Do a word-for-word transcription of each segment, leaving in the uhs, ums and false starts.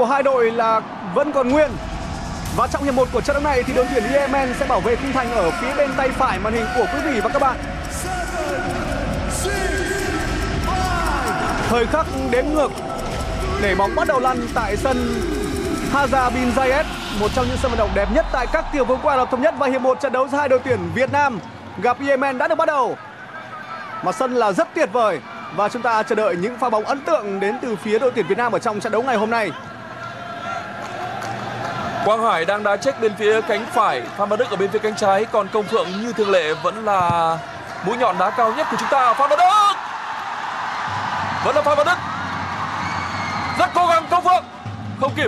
của hai đội là vẫn còn nguyên. Và trong hiệp một của trận đấu này thì đội tuyển Yemen sẽ bảo vệ khung thành ở phía bên tay phải màn hình của quý vị và các bạn. Thời khắc đếm ngược để bóng bắt đầu lăn tại sân Haja bin Zayed, một trong những sân vận động đẹp nhất tại các tiểu vương quốc Ả Rập Thống Nhất. Và hiệp một trận đấu giữa hai đội tuyển Việt Nam gặp Yemen đã được bắt đầu. Mặt sân là rất tuyệt vời và chúng ta chờ đợi những pha bóng ấn tượng đến từ phía đội tuyển Việt Nam ở trong trận đấu ngày hôm nay. Quang Hải đang đá check bên phía cánh phải, Phan Văn Đức ở bên phía cánh trái, còn Công Phượng như thường lệ vẫn là mũi nhọn đá cao nhất của chúng ta. Phan Văn Đức, vẫn là Phan Văn Đức, rất cố gắng. Công Phượng không kịp.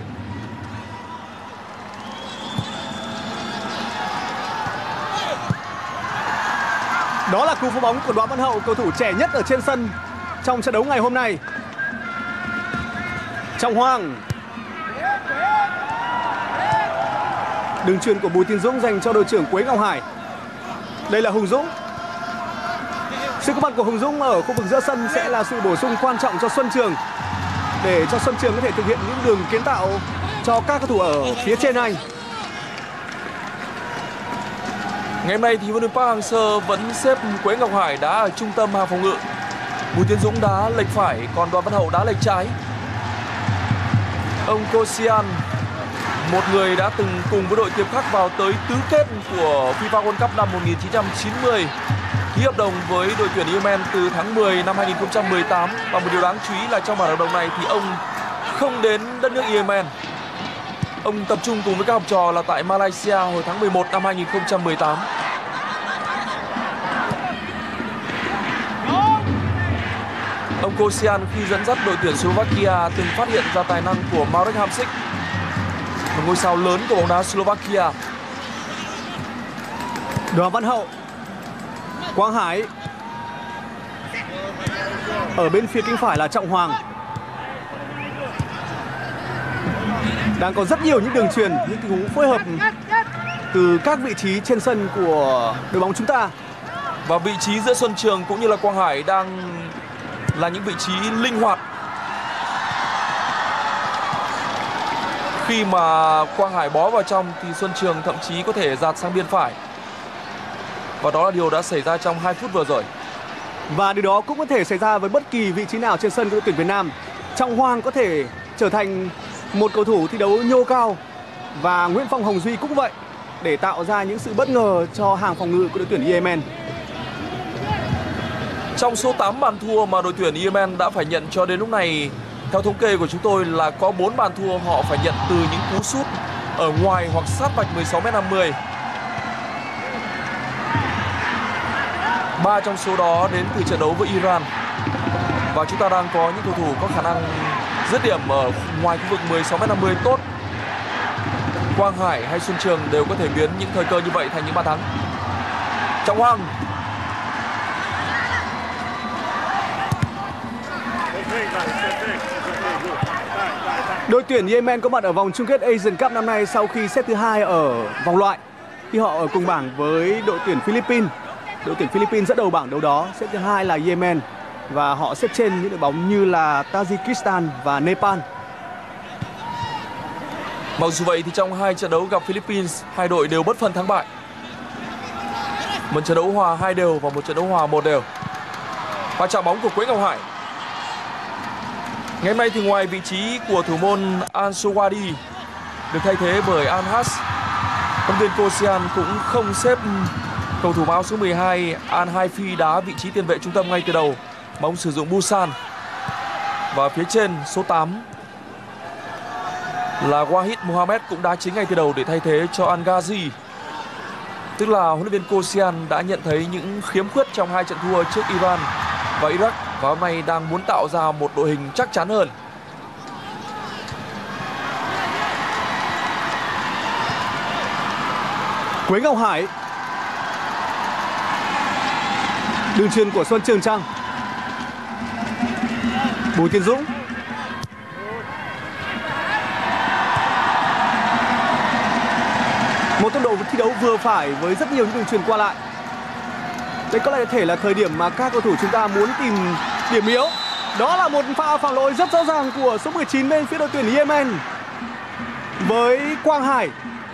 Đó là cú phá bóng của Đoàn Văn Hậu, cầu thủ trẻ nhất ở trên sân trong trận đấu ngày hôm nay. Trọng Hoàng, đường chuyền của Bùi Tiến Dũng dành cho đội trưởng Quế Ngọc Hải. Đây là Hùng Dũng. Sự có mặt của Hùng Dũng ở khu vực giữa sân sẽ là sự bổ sung quan trọng cho Xuân Trường, để cho Xuân Trường có thể thực hiện những đường kiến tạo cho các cầu thủ ở phía trên anh. Ngày hôm nay thì huấn luyện viên Park Hang-seo vẫn xếp Quế Ngọc Hải đá ở trung tâm hàng phòng ngự, Bùi Tiến Dũng đá lệch phải, còn Đoàn Văn Hậu đá lệch trái. Ông Kosian, một người đã từng cùng với đội Tiệp Khắc vào tới tứ kết của FIFA World Cup năm một nghìn chín trăm chín mươi, ký hợp đồng với đội tuyển Yemen từ tháng mười năm hai nghìn không trăm mười tám. Và một điều đáng chú ý là trong bản hợp đồng này thì ông không đến đất nước Yemen. Ông tập trung cùng với các học trò là tại Malaysia hồi tháng mười một năm hai nghìn không trăm mười tám. Ông Kosian khi dẫn dắt đội tuyển Slovakia từng phát hiện ra tài năng của Marek Hamšík, một ngôi sao lớn của bóng đá Slovakia. Đoàn Văn Hậu, Quang Hải, ở bên phía cánh phải là Trọng Hoàng. Đang có rất nhiều những đường truyền, những tình huống phối hợp từ các vị trí trên sân của đội bóng chúng ta. Và vị trí giữa Xuân Trường cũng như là Quang Hải đang là những vị trí linh hoạt. Khi mà Quang Hải bó vào trong thì Xuân Trường thậm chí có thể dạt sang biên phải. Và đó là điều đã xảy ra trong hai phút vừa rồi. Và điều đó cũng có thể xảy ra với bất kỳ vị trí nào trên sân của đội tuyển Việt Nam. Trọng Hoàng có thể trở thành một cầu thủ thi đấu nhô cao, và Nguyễn Phong Hồng Duy cũng vậy, để tạo ra những sự bất ngờ cho hàng phòng ngự của đội tuyển Yemen. Trong số tám bàn thua mà đội tuyển Yemen đã phải nhận cho đến lúc này, theo thống kê của chúng tôi là có bốn bàn thua họ phải nhận từ những cú sút ở ngoài hoặc sát vạch mười sáu mét năm mươi. Ba trong số đó đến từ trận đấu với Iran. Và chúng ta đang có những cầu thủ có khả năng dứt điểm ở ngoài khu vực mười sáu mét năm mươi tốt. Quang Hải hay Xuân Trường đều có thể biến những thời cơ như vậy thành những bàn thắng. Trọng Hoàng, đội tuyển Yemen có mặt ở vòng chung kết Asian Cup năm nay sau khi xếp thứ hai ở vòng loại, khi họ ở cùng bảng với đội tuyển Philippines. Đội tuyển Philippines dẫn đầu bảng đấu đó, xếp thứ hai là Yemen, và họ xếp trên những đội bóng như là Tajikistan và Nepal. Mặc dù vậy thì trong hai trận đấu gặp Philippines, hai đội đều bất phân thắng bại. Một trận đấu hòa hai đều và một trận đấu hòa một đều. Pha chạm bóng của Quế Ngọc Hải. Ngày hôm nay thì ngoài vị trí của thủ môn Al Sowadi được thay thế bởi Al Has, huấn luyện viên Kosian cũng không xếp cầu thủ áo số mười hai Al Haifi đá vị trí tiền vệ trung tâm ngay từ đầu, mà ông sử dụng Busan. Và phía trên số tám là Wahid Mohamed cũng đá chính ngay từ đầu để thay thế cho Al Ghazi. Tức là huấn luyện viên Kosian đã nhận thấy những khiếm khuyết trong hai trận thua trước Iran và Iraq, và hôm nay đang muốn tạo ra một đội hình chắc chắn hơn. Quế Ngọc Hải, đường chuyền của Xuân Trường Trăng. Bùi Tiến Dũng, một tốc độ thi đấu vừa phải với rất nhiều những đường chuyền qua lại. Đây có lẽ thể là thời điểm mà các cầu thủ chúng ta muốn tìm điểm yếu. Đó là một pha phạm lỗi rất rõ ràng của số mười chín bên phía đội tuyển Yemen. với Quang Hải.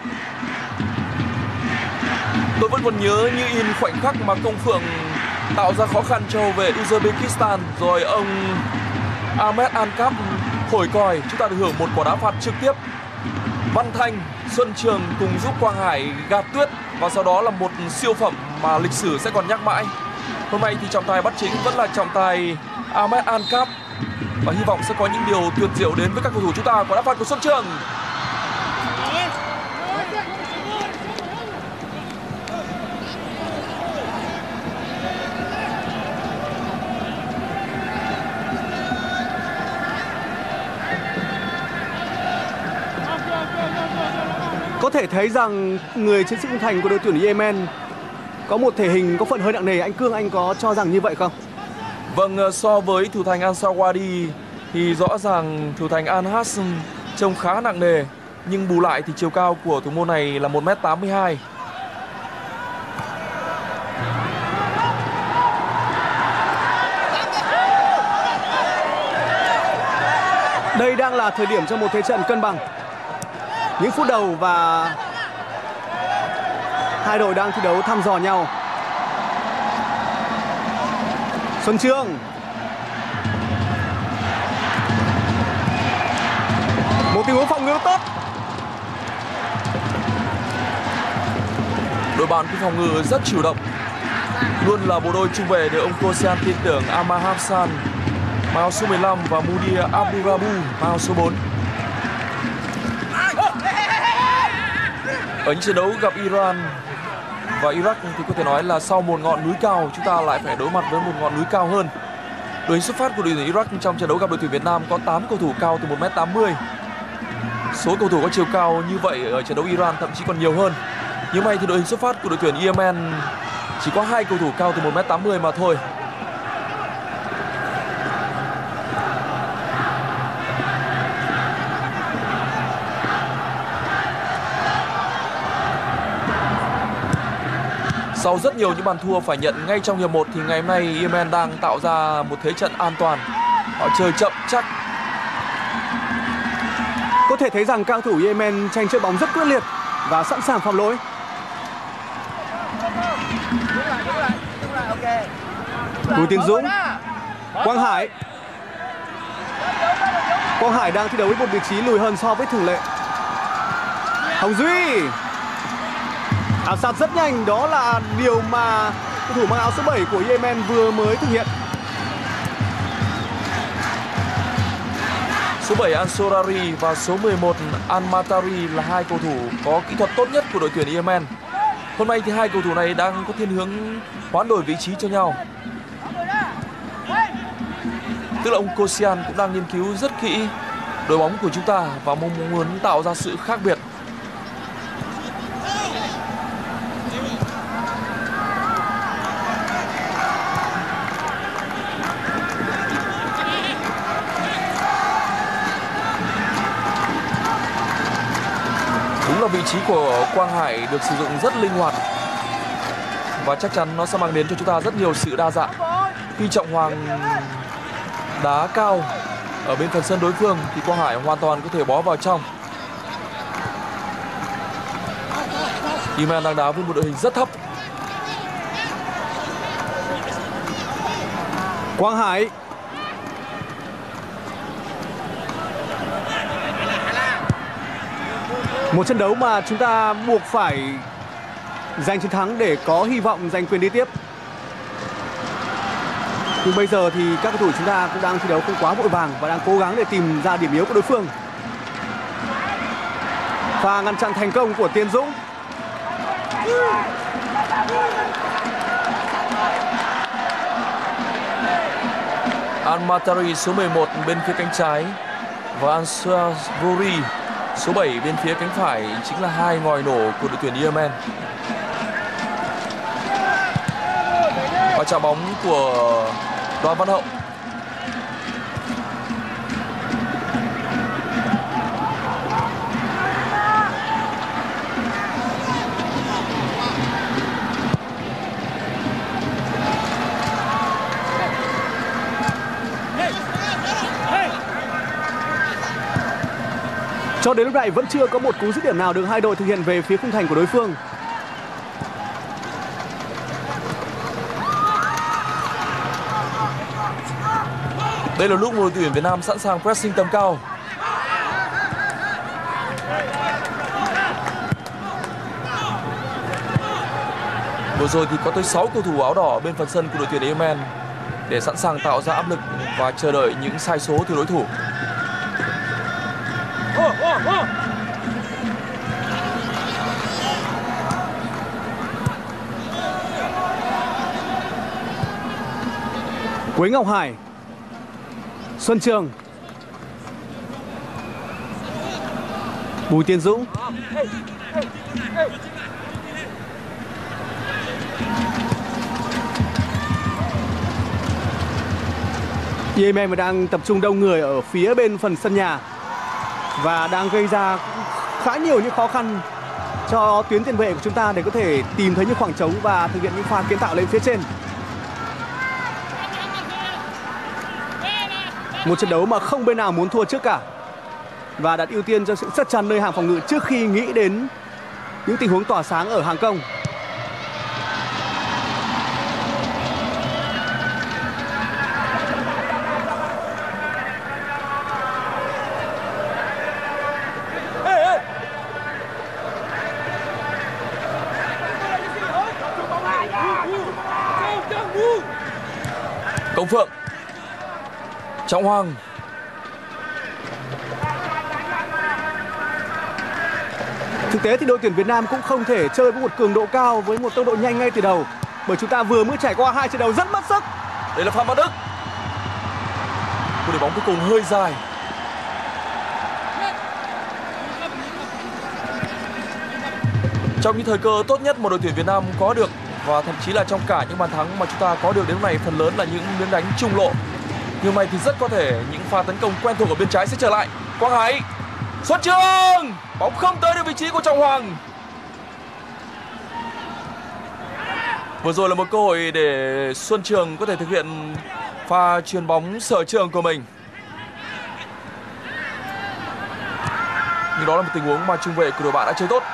Tôi vẫn còn nhớ như in khoảnh khắc mà Công Phượng tạo ra khó khăn cho hậu vệ Uzbekistan, rồi ông Ahmed Ankap thổi còi, chúng ta được hưởng một quả đá phạt trực tiếp. Văn Thanh, Xuân Trường cùng giúp Quang Hải gạt tuyết, và sau đó là một siêu phẩm mà lịch sử sẽ còn nhắc mãi. Hôm nay thì trọng tài bắt chính vẫn là trọng tài Ahmed Ankap, và hy vọng sẽ có những điều tuyệt diệu đến với các cầu thủ chúng ta. Quả đá phạt của Xuân Trường. Có thể thấy rằng người chiến sĩ khung thành của đội tuyển Yemen có một thể hình có phần hơi nặng nề. Anh Cương, anh có cho rằng như vậy không? Vâng, so với thủ thành Al Sawadi thì rõ ràng thủ thành Al Hassan trông khá nặng nề, nhưng bù lại thì chiều cao của thủ môn này là một mét tám mươi hai. Đây đang là thời điểm trong một thế trận cân bằng. Những phút đầu và hai đội đang thi đấu thăm dò nhau. Xuân Trường, một tình huống phòng ngự tốt. Đội bạn cũng phòng ngự rất chủ động, luôn là bộ đôi trung vệ được ông Kosian tin tưởng. Amar Hassan màu số mười lăm và Mudir Abdurabu màu số bốn. Ở những trận đấu gặp Iran và Iraq thì có thể nói là sau một ngọn núi cao, chúng ta lại phải đối mặt với một ngọn núi cao hơn. Đội hình xuất phát của đội tuyển Iraq trong trận đấu gặp đội tuyển Việt Nam có tám cầu thủ cao từ một mét tám mươi. Số cầu thủ có chiều cao như vậy ở trận đấu Iran thậm chí còn nhiều hơn. Nhưng may thì đội hình xuất phát của đội tuyển Yemen chỉ có hai cầu thủ cao từ một mét tám mươi mà thôi. Sau rất nhiều những bàn thua phải nhận ngay trong hiệp một thì ngày hôm nay Yemen đang tạo ra một thế trận an toàn. Họ chơi chậm chắc. Có thể thấy rằng cao thủ Yemen tranh chơi bóng rất quyết liệt và sẵn sàng phạm lỗi. Bùi Tiến Dũng, Quang Hải. Quang Hải đang thi đấu với một vị trí lùi hơn so với thường lệ. Hồng Duy ảo sát rất nhanh, đó là điều mà cầu thủ mang áo số bảy của Yemen vừa mới thực hiện. Số bảy Ansorari và số mười một Al-Matari là hai cầu thủ có kỹ thuật tốt nhất của đội tuyển Yemen. Hôm nay thì hai cầu thủ này đang có thiên hướng hoán đổi vị trí cho nhau. Tức là ông Kosian cũng đang nghiên cứu rất kỹ đội bóng của chúng ta và mong muốn tạo ra sự khác biệt. Đúng là vị trí của Quang Hải được sử dụng rất linh hoạt và chắc chắn nó sẽ mang đến cho chúng ta rất nhiều sự đa dạng. Khi Trọng Hoàng đá cao ở bên phần sân đối phương thì Quang Hải hoàn toàn có thể bó vào trong. Yemen đang đá với một đội hình rất thấp. Quang Hải, một trận đấu mà chúng ta buộc phải giành chiến thắng để có hy vọng giành quyền đi tiếp. Nhưng bây giờ thì các cầu thủ chúng ta cũng đang thi đấu không quá vội vàng và đang cố gắng để tìm ra điểm yếu của đối phương. Pha ngăn chặn thành công của Tiến Dũng. Al-Matari số mười một bên phía cánh trái và Ansaruri số bảy bên phía cánh phải chính là hai ngòi nổ của đội tuyển Yemen. Và chạm bóng của Đoàn Văn Hậu. Cho đến lúc này vẫn chưa có một cú dứt điểm nào được hai đội thực hiện về phía khung thành của đối phương. Đây là lúc đội tuyển Việt Nam sẵn sàng pressing tầm cao. Vừa rồi thì có tới sáu cầu thủ áo đỏ bên phần sân của đội tuyển Yemen để sẵn sàng tạo ra áp lực và chờ đợi những sai số từ đối thủ. Quế Ngọc Hải, Xuân Trường, Bùi Tiến Dũng, Yemen đang tập trung đông người ở phía bên phần sân nhà và đang gây ra khá nhiều những khó khăn cho tuyến tiền vệ của chúng ta để có thể tìm thấy những khoảng trống và thực hiện những pha kiến tạo lên phía trên. Một trận đấu mà không bên nào muốn thua trước cả và đặt ưu tiên cho sự chắc chắn nơi hàng phòng ngự trước khi nghĩ đến những tình huống tỏa sáng ở hàng công. Công Phượng, Trọng Hoàng, thực tế thì đội tuyển Việt Nam cũng không thể chơi với một cường độ cao với một tốc độ nhanh ngay từ đầu, bởi chúng ta vừa mới trải qua hai trận đấu rất mất sức. Đây là Phan Văn Đức. Cú đẩy bóng cuối cùng hơi dài. Trong những thời cơ tốt nhất mà đội tuyển Việt Nam có được và thậm chí là trong cả những bàn thắng mà chúng ta có được đến lúc này, phần lớn là những miếng đánh trung lộ. Nhưng may thì rất có thể những pha tấn công quen thuộc ở bên trái sẽ trở lại. Quang Hải, Xuân Trường, bóng không tới được vị trí của Trọng Hoàng. Vừa rồi là một cơ hội để Xuân Trường có thể thực hiện pha chuyền bóng sở trường của mình. Nhưng đó là một tình huống mà trung vệ của đội bạn đã chơi tốt.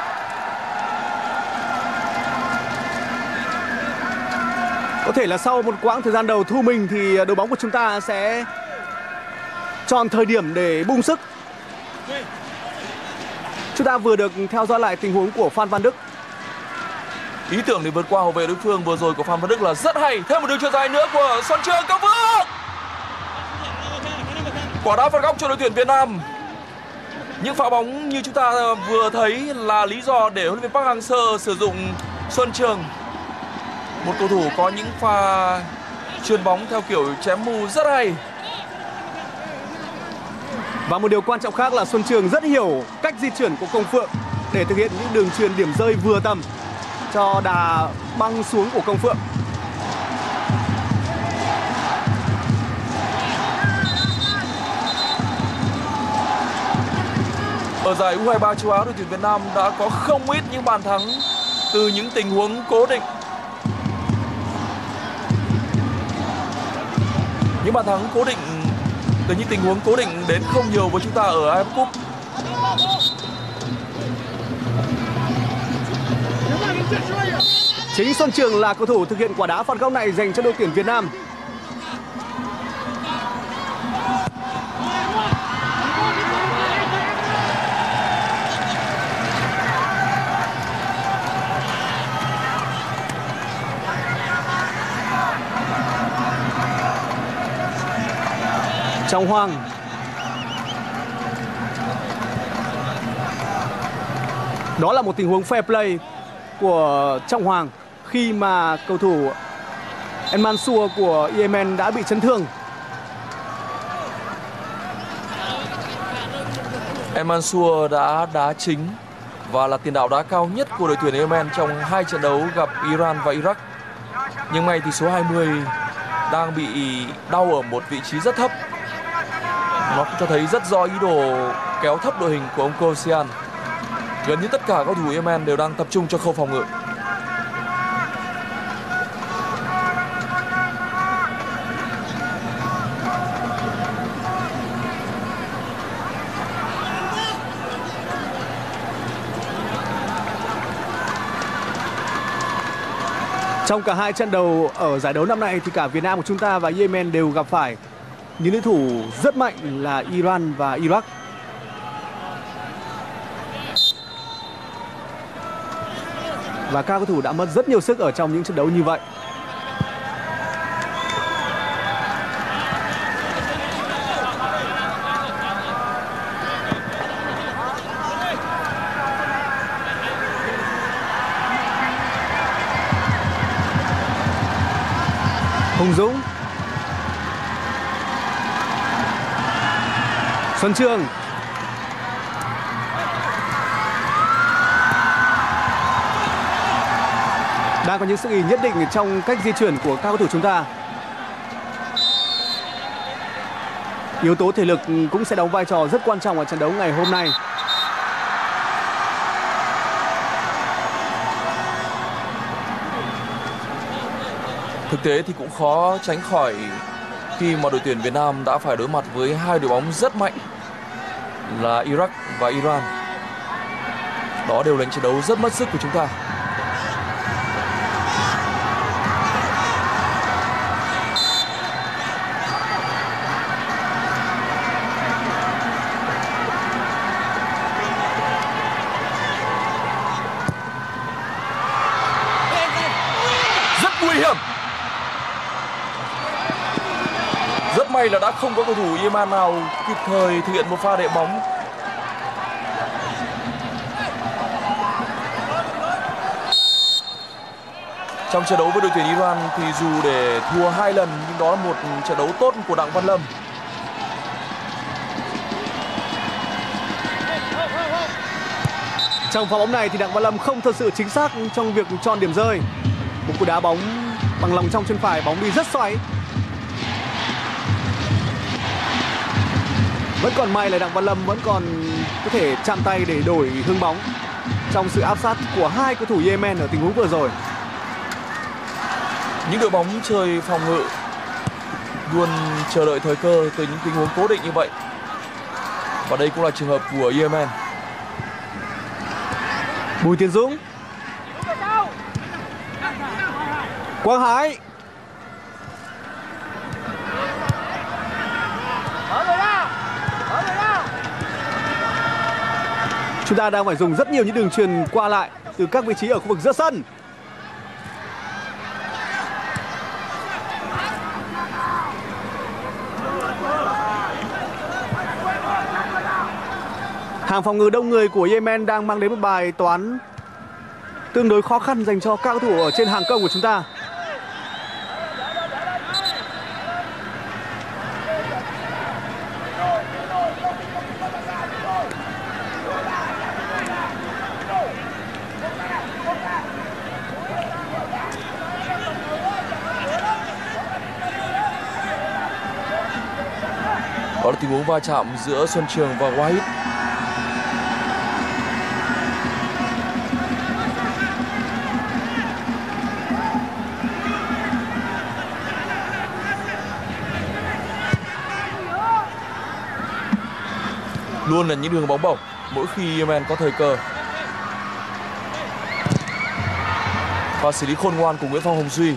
Có thể là sau một quãng thời gian đầu thu mình thì đội bóng của chúng ta sẽ chọn thời điểm để bung sức. Chúng ta vừa được theo dõi lại tình huống của Phan Văn Đức. Ý tưởng để vượt qua hậu vệ đối phương vừa rồi của Phan Văn Đức là rất hay. Thêm một đường chuyền dài nữa của Xuân Trường. Công Phượng, quả đá phạt góc cho đội tuyển Việt Nam. Những pha bóng như chúng ta vừa thấy là lý do để huấn luyện viên Park Hang-seo sử dụng Xuân Trường, một cầu thủ có những pha chuyền bóng theo kiểu chém mù rất hay. Và một điều quan trọng khác là Xuân Trường rất hiểu cách di chuyển của Công Phượng để thực hiện những đường chuyền điểm rơi vừa tầm cho đà băng xuống của Công Phượng. Ở giải U hai mươi ba châu Á, đội tuyển Việt Nam đã có không ít những bàn thắng từ những tình huống cố định. Những bàn thắng cố định từ những tình huống cố định đến không nhiều với chúng ta ở a ép ép Cup. Chính Xuân Trường là cầu thủ thực hiện quả đá phạt góc này dành cho đội tuyển Việt Nam. Trọng Hoàng, đó là một tình huống fair play của Trọng Hoàng khi mà cầu thủ El Mansour của Yemen đã bị chấn thương. El Mansour đã đá chính và là tiền đạo đá cao nhất của đội tuyển Yemen trong hai trận đấu gặp Iran và Iraq. Nhưng may thì số hai mươi đang bị đau ở một vị trí rất thấp. Nó cũng cho thấy rất rõ ý đồ kéo thấp đội hình của ông Kosian. Gần như tất cả cầu thủ Yemen đều đang tập trung cho khâu phòng ngự. Trong cả hai trận đầu ở giải đấu năm nay thì cả Việt Nam của chúng ta và Yemen đều gặp phải những đối thủ rất mạnh là Iran và Iraq. Và các cầu thủ đã mất rất nhiều sức ở trong những trận đấu như vậy. Hùng Dũng, Xuân Trường, đang có những sự ý nhất định trong cách di chuyển của các cầu thủ chúng ta. Yếu tố thể lực cũng sẽ đóng vai trò rất quan trọng ở trận đấu ngày hôm nay. Thực tế thì cũng khó tránh khỏi khi mà đội tuyển Việt Nam đã phải đối mặt với hai đội bóng rất mạnh là Iraq và Iran. Đó đều là những trận đấu rất mất sức của chúng ta. Rất nguy hiểm. Rất may là đã không có cầu thủ Yemen nào kịp thời thực hiện một pha đệm bóng. Trong trận đấu với đội tuyển Iran thì dù để thua hai lần nhưng đó là một trận đấu tốt của Đặng Văn Lâm. Trong pha bóng này thì Đặng Văn Lâm không thật sự chính xác trong việc chọn điểm rơi. Một cú đá bóng bằng lòng trong chân phải, bóng đi rất xoáy. Vẫn còn may là Đặng Văn Lâm vẫn còn có thể chạm tay để đổi hướng bóng trong sự áp sát của hai cầu thủ Yemen ở tình huống vừa rồi. Những đội bóng chơi phòng ngự luôn chờ đợi thời cơ từ những tình huống cố định như vậy. Và đây cũng là trường hợp của Yemen. Bùi Tiến Dũng, Quang Hải, chúng ta đang phải dùng rất nhiều những đường truyền qua lại từ các vị trí ở khu vực giữa sân. Hàng phòng ngự đông người của Yemen đang mang đến một bài toán tương đối khó khăn dành cho các cầu thủ ở trên hàng công của chúng ta. Đó là tình huống va chạm giữa Xuân Trường và Wahid. Luôn là những đường bóng bổng mỗi khi Yemen có thời cơ. Và xử lý khôn ngoan của Nguyễn Phong Hồng Duy.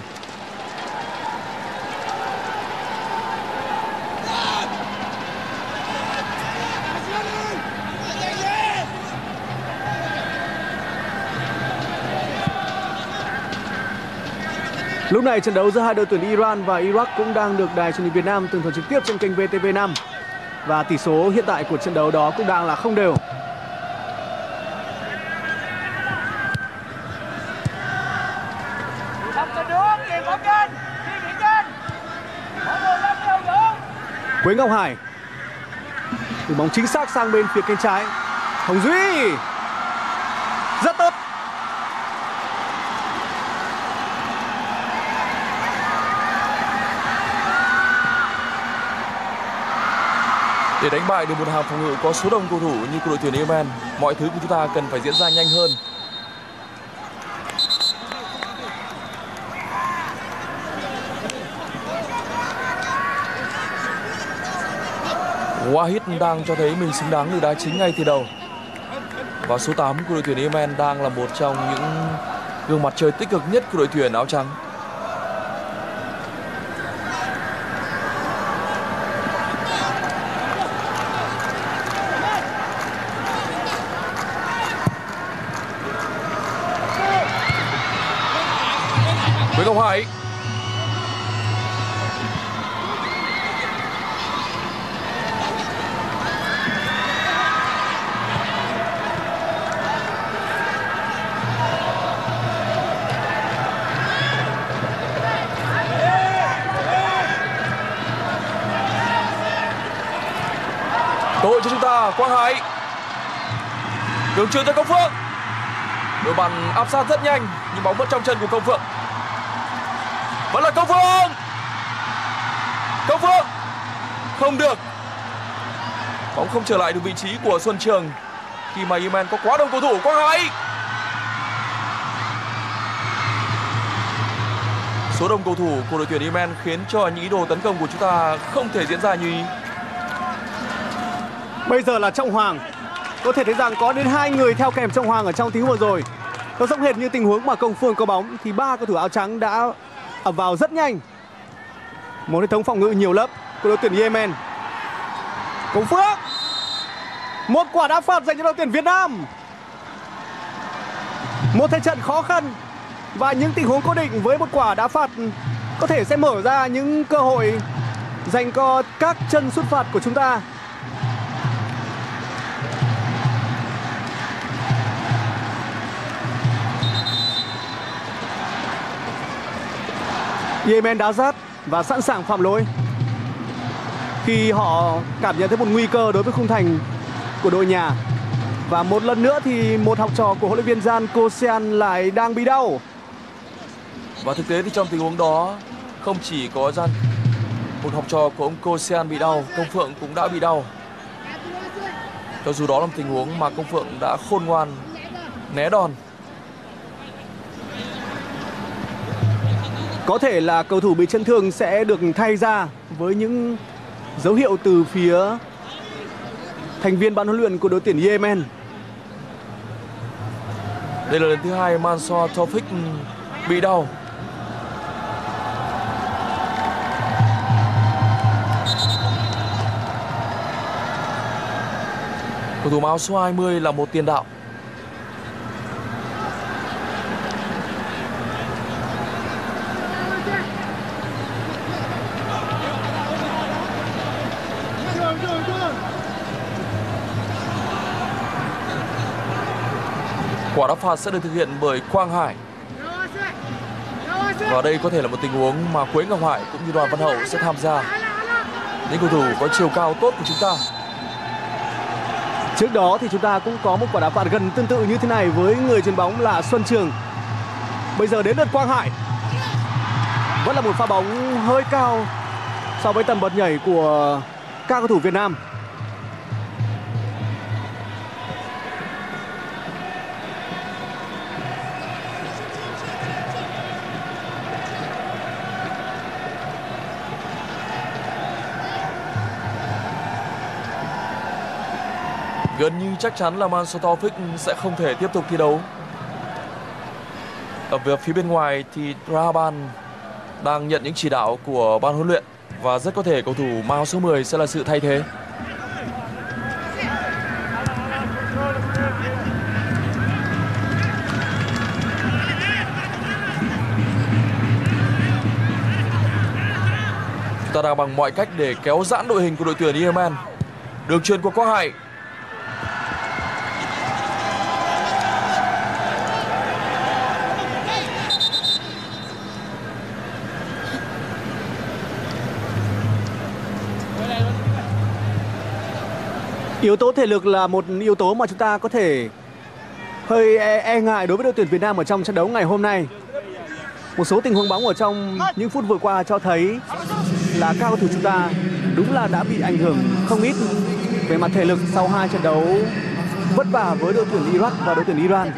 Lúc này trận đấu giữa hai đội tuyển Iran và Iraq cũng đang được Đài Truyền hình Việt Nam tường thuật trực tiếp trên kênh vê tê vê năm. Và tỷ số hiện tại của trận đấu đó cũng đang là không đều. Quế Ngọc Hải, từ bóng chính xác sang bên phía cánh trái. Hồng Duy rất tốt. Để đánh bại được một hàng phòng ngự có số đông cầu thủ như của đội tuyển Yemen, mọi thứ của chúng ta cần phải diễn ra nhanh hơn. Wahid đang cho thấy mình xứng đáng được đá chính ngay từ đầu. Và số tám của đội tuyển Yemen đang là một trong những gương mặt chơi tích cực nhất của đội tuyển áo trắng. Cơ hội cho chúng ta. Quang Hải, đường chuyền tới Công Phượng. Đội bắn áp sát rất nhanh nhưng bóng vẫn trong chân của Công Phượng. Vẫn là Công Phượng. Công Phượng không được. Bóng không trở lại được vị trí của Xuân Trường khi mà Yemen có quá đông cầu thủ. Quang Hải, số đông cầu thủ của đội tuyển Yemen khiến cho những ý đồ tấn công của chúng ta không thể diễn ra như ý. Bây giờ là Trọng Hoàng. Có thể thấy rằng có đến hai người theo kèm Trọng Hoàng ở trong tình huống vừa rồi. Nó giống hệt như tình huống mà Công Phượng có bóng thì ba cầu thủ áo trắng đã ập vào rất nhanh. Một hệ thống phòng ngự nhiều lớp của đội tuyển Yemen. Công Phượng, một quả đá phạt dành cho đội tuyển Việt Nam. Một thế trận khó khăn và những tình huống cố định với một quả đá phạt có thể sẽ mở ra những cơ hội dành cho các chân sút phạt của chúng ta. Yemen đá sát và sẵn sàng phạm lỗi khi họ cảm nhận thấy một nguy cơ đối với khung thành của đội nhà. Và một lần nữa thì một học trò của huấn luyện viên Jan Kosian lại đang bị đau. Và thực tế thì trong tình huống đó không chỉ có Jan, một học trò của ông Kosian bị đau, Công Phượng cũng đã bị đau. Cho dù đó là một tình huống mà Công Phượng đã khôn ngoan né đòn. Có thể là cầu thủ bị chấn thương sẽ được thay ra với những dấu hiệu từ phía thành viên ban huấn luyện của đội tuyển Yemen. Đây là lần thứ hai Mansour Taufik bị đau. Cầu thủ áo số hai mươi là một tiền đạo. Quả đá phạt sẽ được thực hiện bởi Quang Hải. Và đây có thể là một tình huống mà Quế Ngọc Hải cũng như Đoàn Văn Hậu sẽ tham gia. Những cầu thủ có chiều cao tốt của chúng ta. Trước đó thì chúng ta cũng có một quả đá phạt gần tương tự như thế này với người chuyền bóng là Xuân Trường. Bây giờ đến lượt Quang Hải. Vẫn là một pha bóng hơi cao so với tầm bật nhảy của các cầu thủ Việt Nam. Gần như chắc chắn là Mansour Taufik sẽ không thể tiếp tục thi đấu. Ở về phía bên ngoài thì Raban đang nhận những chỉ đạo của ban huấn luyện và rất có thể cầu thủ mang áo số mười sẽ là sự thay thế. Chúng ta đang bằng mọi cách để kéo giãn đội hình của đội tuyển Yemen. Đường chuyền của Quang Hải. Yếu tố thể lực là một yếu tố mà chúng ta có thể hơi e, e ngại đối với đội tuyển Việt Nam ở trong trận đấu ngày hôm nay. Một số tình huống bóng ở trong những phút vừa qua cho thấy là các cầu thủ chúng ta đúng là đã bị ảnh hưởng không ít về mặt thể lực sau hai trận đấu vất vả với đội tuyển Iraq và đội tuyển Iran.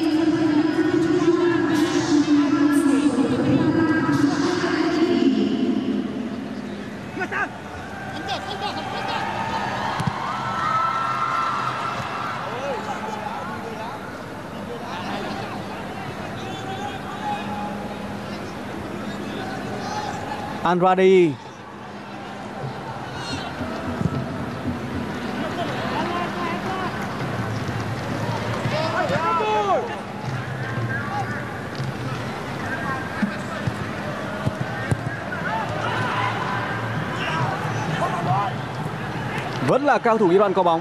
Andrade. Vẫn là cao thủ Iran có bóng.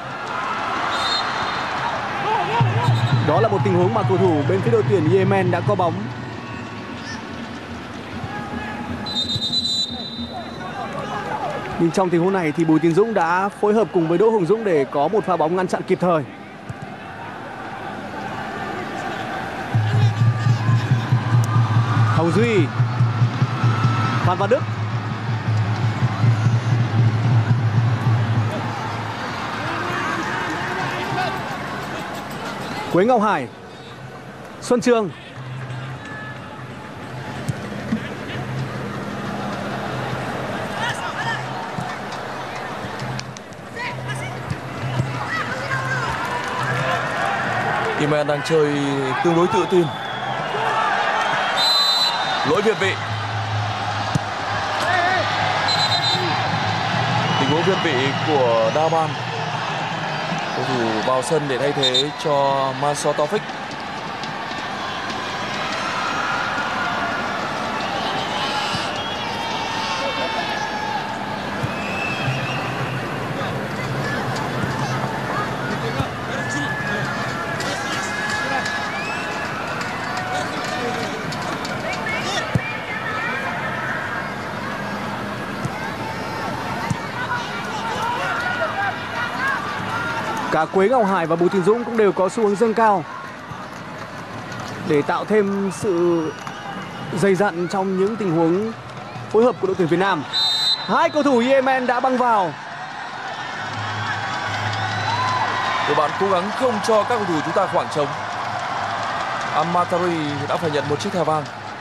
Đó là một tình huống mà cầu thủ bên phía đội tuyển Yemen đã có bóng. Nhưng trong tình huống này thì Bùi Tiến Dũng đã phối hợp cùng với Đỗ Hùng Dũng để có một pha bóng ngăn chặn kịp thời. Hồng Duy, Phan Văn Đức, Quế Ngọc Hải, Xuân Trường, Iman đang chơi tương đối tự tin. Lỗi việt vị. Tình huống việt vị của Daban, cầu thủ vào sân để thay thế cho Mansour Taufik. Cả Quế Ngọc Hải và Bùi Tiến Dũng cũng đều có xu hướng dâng cao để tạo thêm sự dày dặn trong những tình huống phối hợp của đội tuyển Việt Nam. Hai cầu thủ Yemen đã băng vào. Đội bạn cố gắng không cho các cầu thủ chúng ta khoảng trống. Amatari đã phải nhận một chiếc thẻ vàng.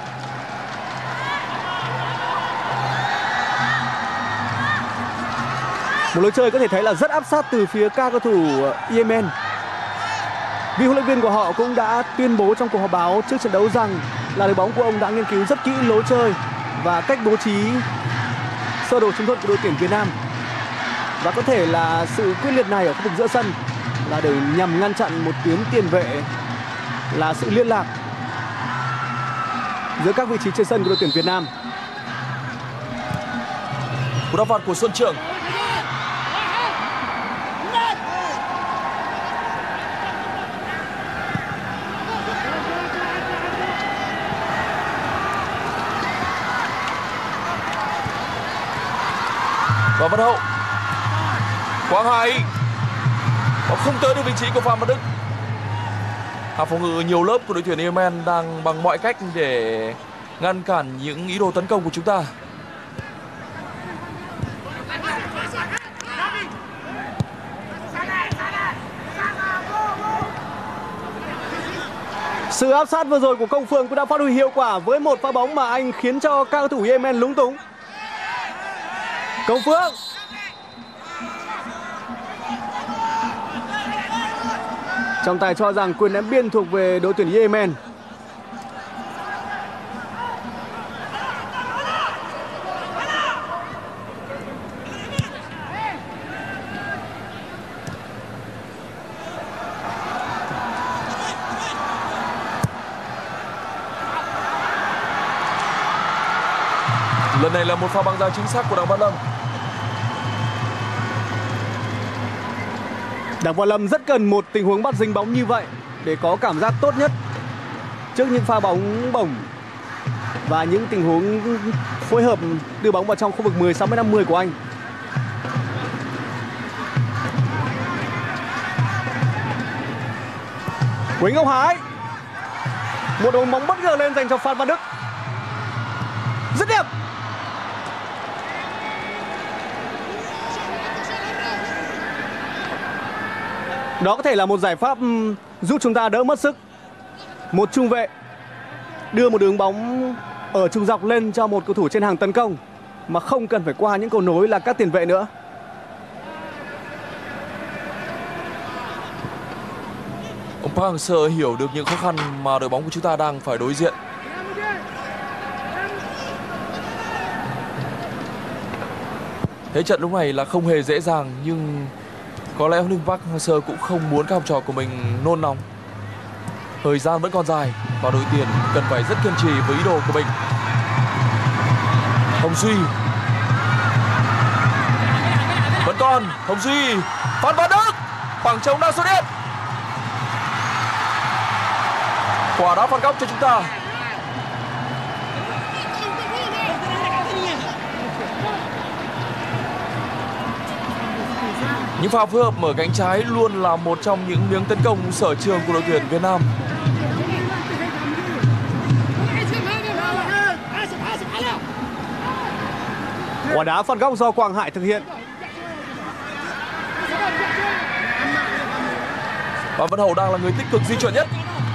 Một lối chơi có thể thấy là rất áp sát từ phía các cầu thủ Yemen. Vì huấn luyện viên của họ cũng đã tuyên bố trong cuộc họp báo trước trận đấu rằng là đội bóng của ông đã nghiên cứu rất kỹ lối chơi và cách bố trí sơ đồ chiến thuật của đội tuyển Việt Nam. Và có thể là sự quyết liệt này ở khu vực giữa sân là để nhằm ngăn chặn một tuyến tiền vệ, là sự liên lạc giữa các vị trí trên sân của đội tuyển Việt Nam. Cú đá phạt của Xuân Trường. Và Văn Hậu, Quang Hải, họ không tới được vị trí của Phạm Văn Đức. Hàng phòng ngự nhiều lớp của đội tuyển Yemen đang bằng mọi cách để ngăn cản những ý đồ tấn công của chúng ta. Sự áp sát vừa rồi của Công Phượng cũng đã phát huy hiệu quả với một pha bóng mà anh khiến cho các cầu thủ Yemen lúng túng. Công Phượng, trọng tài cho rằng quyền ném biên thuộc về đội tuyển Yemen. Lần này là một pha băng ra chính xác của Đặng Văn Lâm. Đặng Văn Lâm rất cần một tình huống bắt dính bóng như vậy để có cảm giác tốt nhất trước những pha bóng bổng và những tình huống phối hợp đưa bóng vào trong khu vực mười sáu mét năm mươi của anh. Quế Ngọc Hải, một đường bóng bất ngờ lên dành cho Phan Văn Đức, rất đẹp. Đó có thể là một giải pháp giúp chúng ta đỡ mất sức. Một trung vệ đưa một đường bóng ở trung dọc lên cho một cầu thủ trên hàng tấn công mà không cần phải qua những cầu nối là các tiền vệ nữa. Ông Park Hang-seo hiểu được những khó khăn mà đội bóng của chúng ta đang phải đối diện. Thế trận lúc này là không hề dễ dàng, nhưng có lẽ huấn luyện viên Park Hang-seo cũng không muốn các học trò của mình nôn nóng. Thời gian vẫn còn dài và đội tuyển cần phải rất kiên trì với ý đồ của mình. Hồng Duy vẫn còn. Hồng Duy, Phan Văn Đức, khoảng trống đang xuất hiện. Quả đá phạt góc cho chúng ta. Những pha phối hợp mở cánh trái luôn là một trong những miếng tấn công sở trường của đội tuyển Việt Nam. Quả đá phạt góc do Quang Hải thực hiện. Và Văn Hậu đang là người tích cực di chuyển nhất.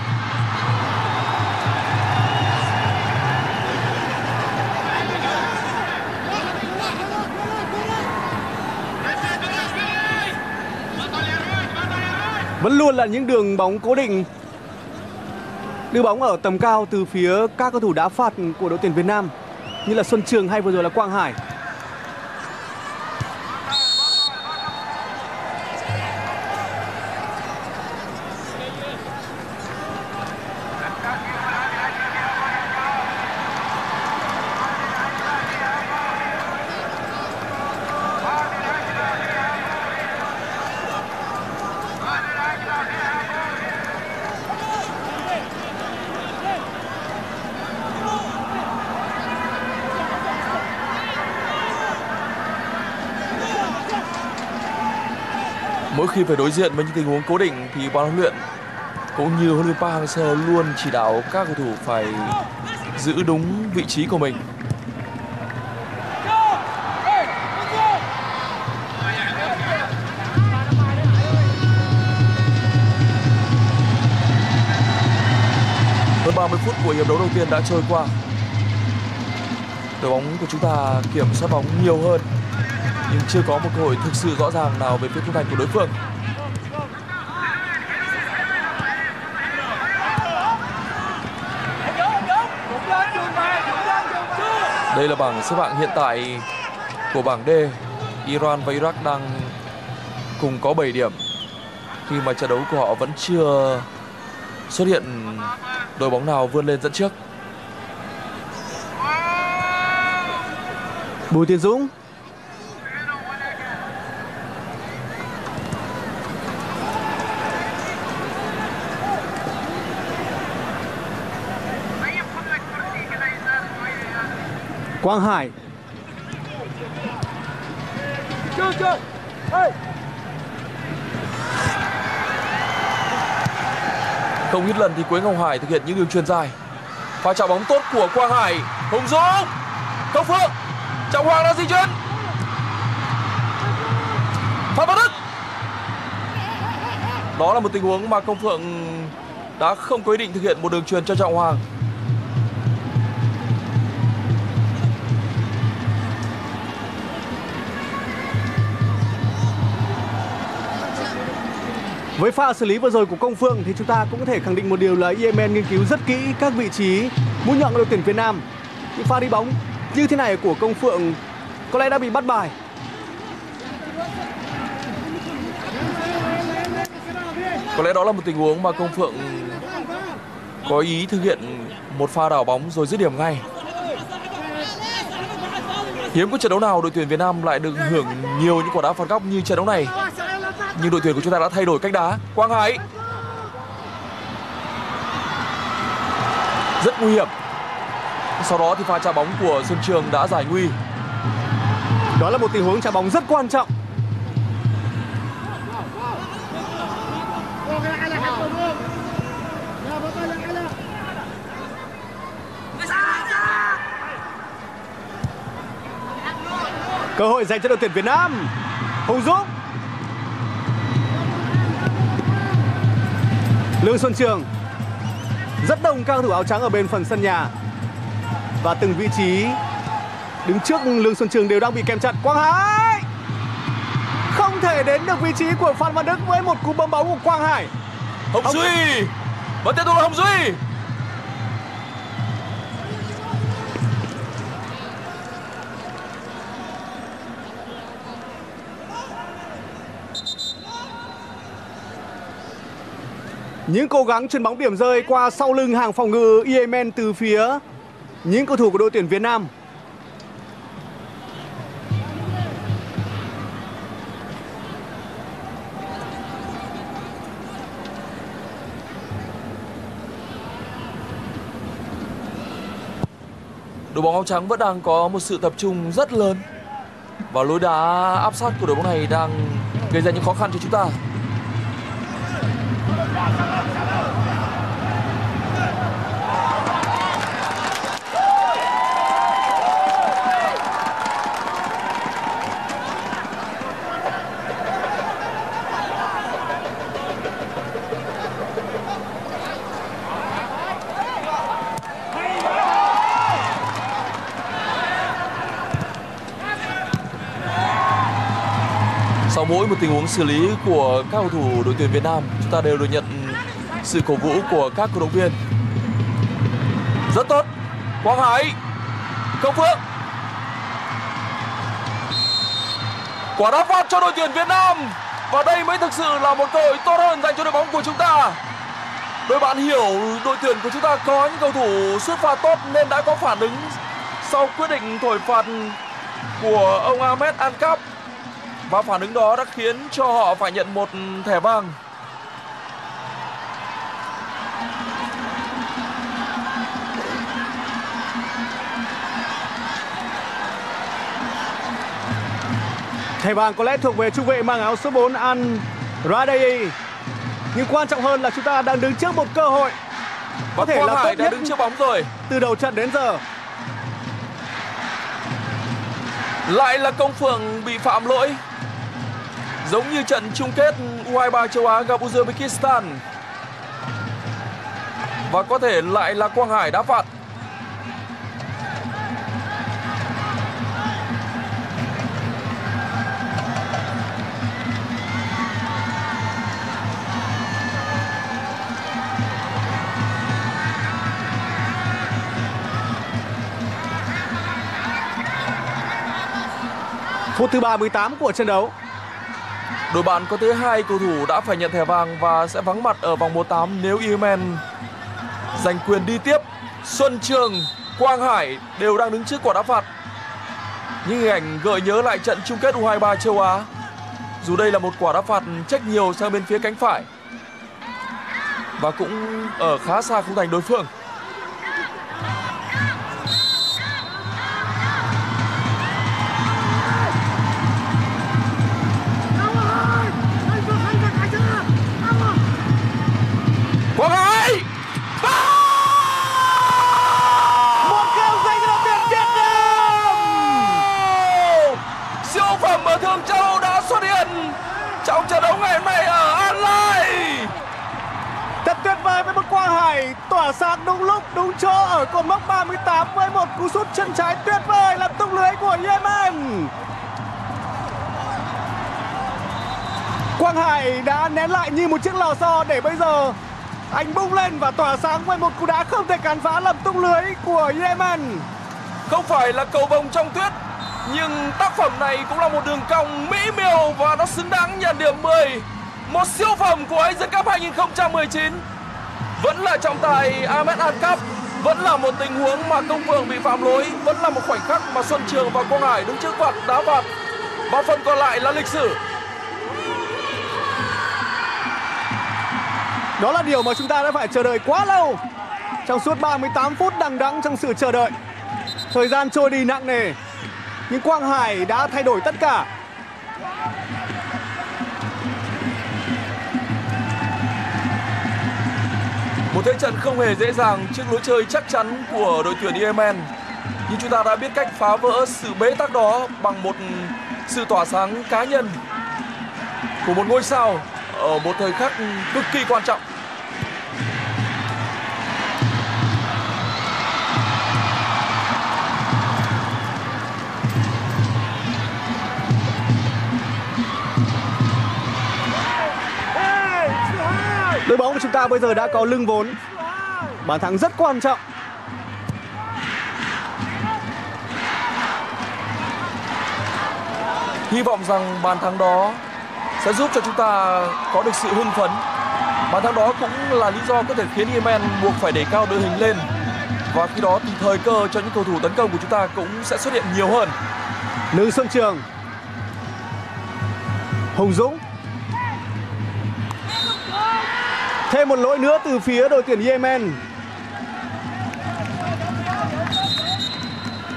Vẫn luôn là những đường bóng cố định, đưa bóng ở tầm cao từ phía các cầu thủ đá phạt của đội tuyển Việt Nam, như là Xuân Trường hay vừa rồi là Quang Hải. Mỗi khi phải đối diện với những tình huống cố định thì ban huấn luyện cũng như huấn luyện viên Park Hang-seo luôn chỉ đạo các cầu thủ phải giữ đúng vị trí của mình. Hơn ba mươi phút của hiệp đấu đầu tiên đã trôi qua. Đội bóng của chúng ta kiểm soát bóng nhiều hơn, nhưng chưa có một cơ hội thực sự rõ ràng nào về phía khung thành của đối phương. Đây là bảng xếp hạng hiện tại của bảng D. Iran và Iraq đang cùng có bảy điểm, khi mà trận đấu của họ vẫn chưa xuất hiện đội bóng nào vươn lên dẫn trước. Bùi Tiến Dũng. Quang Hải. Không ít lần thì Quế Ngọc Hải thực hiện những đường chuyền dài. Pha chạm bóng tốt của Quang Hải. Hùng Dũng, Công Phượng, Trọng Hoàng đã di chuyển. Phan Văn Đức. Đó là một tình huống mà Công Phượng đã không có ý định thực hiện một đường chuyền cho Trọng Hoàng. Với pha xử lý vừa rồi của Công Phượng thì chúng ta cũng có thể khẳng định một điều là Yemen nghiên cứu rất kỹ các vị trí mũi nhọn của đội tuyển Việt Nam. Những pha đi bóng như thế này của Công Phượng có lẽ đã bị bắt bài. Có lẽ đó là một tình huống mà Công Phượng có ý thực hiện một pha đảo bóng rồi dứt điểm ngay. Hiếm có trận đấu nào đội tuyển Việt Nam lại được hưởng nhiều những quả đá phạt góc như trận đấu này. Nhưng đội tuyển của chúng ta đã thay đổi cách đá. Quang Hải rất nguy hiểm. Sau đó thì pha chạm bóng của Xuân Trường đã giải nguy. Đó là một tình huống chạm bóng rất quan trọng. Cơ hội dành cho đội tuyển Việt Nam. Hùng Dũng, Lương Xuân Trường. Rất đông các cầu thủ áo trắng ở bên phần sân nhà, và từng vị trí đứng trước Lương Xuân Trường đều đang bị kèm chặt. Quang Hải không thể đến được vị trí của Phan Văn Đức với một cú bấm bóng của Quang Hải. Hồng Hồng... Duy vẫn tiếp tục là Hồng Duy. Những cố gắng chuyền bóng điểm rơi qua sau lưng hàng phòng ngự Yemen từ phía những cầu thủ của đội tuyển Việt Nam. Đội bóng áo trắng vẫn đang có một sự tập trung rất lớn, và lối đá áp sát của đội bóng này đang gây ra những khó khăn cho chúng ta. Sau mỗi một tình huống xử lý của các cầu thủ đội tuyển Việt Nam, chúng ta đều được nhận sự cổ vũ của các cổ động viên. Rất tốt. Quang Hải, Công Phượng. Quả đá phạt cho đội tuyển Việt Nam. Và đây mới thực sự là một cơ hội tốt hơn dành cho đội bóng của chúng ta. Đội bạn hiểu đội tuyển của chúng ta có những cầu thủ sút pha tốt nên đã có phản ứng sau quyết định thổi phạt của ông Ahmed Ankap. Và phản ứng đó đã khiến cho họ phải nhận một thẻ vàng. Thẻ vàng có lẽ thuộc về trung vệ mang áo số bốn Al Radei. Nhưng quan trọng hơn là chúng ta đang đứng trước một cơ hội có thể là tốt nhất đứng trước bóng rồi. Từ đầu trận đến giờ. Lại là Công Phượng bị phạm lỗi. Giống như trận chung kết U hai mươi ba châu Á gặp Uzbekistan. Và có thể lại là Quang Hải đá phạt. Phút thứ ba mươi tám của trận đấu. Đội bạn có tới hai cầu thủ đã phải nhận thẻ vàng và sẽ vắng mặt ở vòng một tám nếu Yemen giành quyền đi tiếp. Xuân Trường, Quang Hải đều đang đứng trước quả đá phạt. Những hình ảnh gợi nhớ lại trận chung kết U hai mươi ba châu Á. Dù đây là một quả đá phạt trách nhiều sang bên phía cánh phải và cũng ở khá xa khung thành đối phương. Quang Hải, một kèo dành cho đội tuyển Việt Nam. Siêu phẩm ở Thường Châu đã xuất hiện trong trận đấu ngày hôm nay ở An Lai. Thật tuyệt vời với một Quang Hải tỏa sáng đúng lúc đúng chỗ ở cột mốc ba mươi tám với một cú sút chân trái tuyệt vời làm tung lưới của Yemen. Quang Hải đã nén lại như một chiếc lò xo để bây giờ anh bung lên và tỏa sáng với một cú đá không thể cản phá làm tung lưới của Yemen. Không phải là cầu vồng trong tuyết, nhưng tác phẩm này cũng là một đường cong mỹ miều và nó xứng đáng nhận điểm mười. Một siêu phẩm của Asian Cup hai không một chín. Vẫn là trọng tài Ahmed Ankap, vẫn là một tình huống mà Công Phượng bị phạm lỗi, vẫn là một khoảnh khắc mà Xuân Trường và Quang Hải đứng trước phạt đá phạt. Và phần còn lại là lịch sử. Đó là điều mà chúng ta đã phải chờ đợi quá lâu. Trong suốt ba mươi tám phút đằng đẵng trong sự chờ đợi, thời gian trôi đi nặng nề, nhưng Quang Hải đã thay đổi tất cả. Một thế trận không hề dễ dàng trước lối chơi chắc chắn của đội tuyển Yemen. Nhưng chúng ta đã biết cách phá vỡ sự bế tắc đó bằng một sự tỏa sáng cá nhân của một ngôi sao ở một thời khắc cực kỳ quan trọng. Đội bóng của chúng ta bây giờ đã có lưng vốn. Bàn thắng rất quan trọng. Hy vọng rằng bàn thắng đó sẽ giúp cho chúng ta có được sự hưng phấn. Bàn thắng đó cũng là lý do có thể khiến Yemen buộc phải đẩy cao đội hình lên. Và khi đó thì thời cơ cho những cầu thủ tấn công của chúng ta cũng sẽ xuất hiện nhiều hơn. Lương Xuân Trường, Hùng Dũng. Thêm một lỗi nữa từ phía đội tuyển Yemen.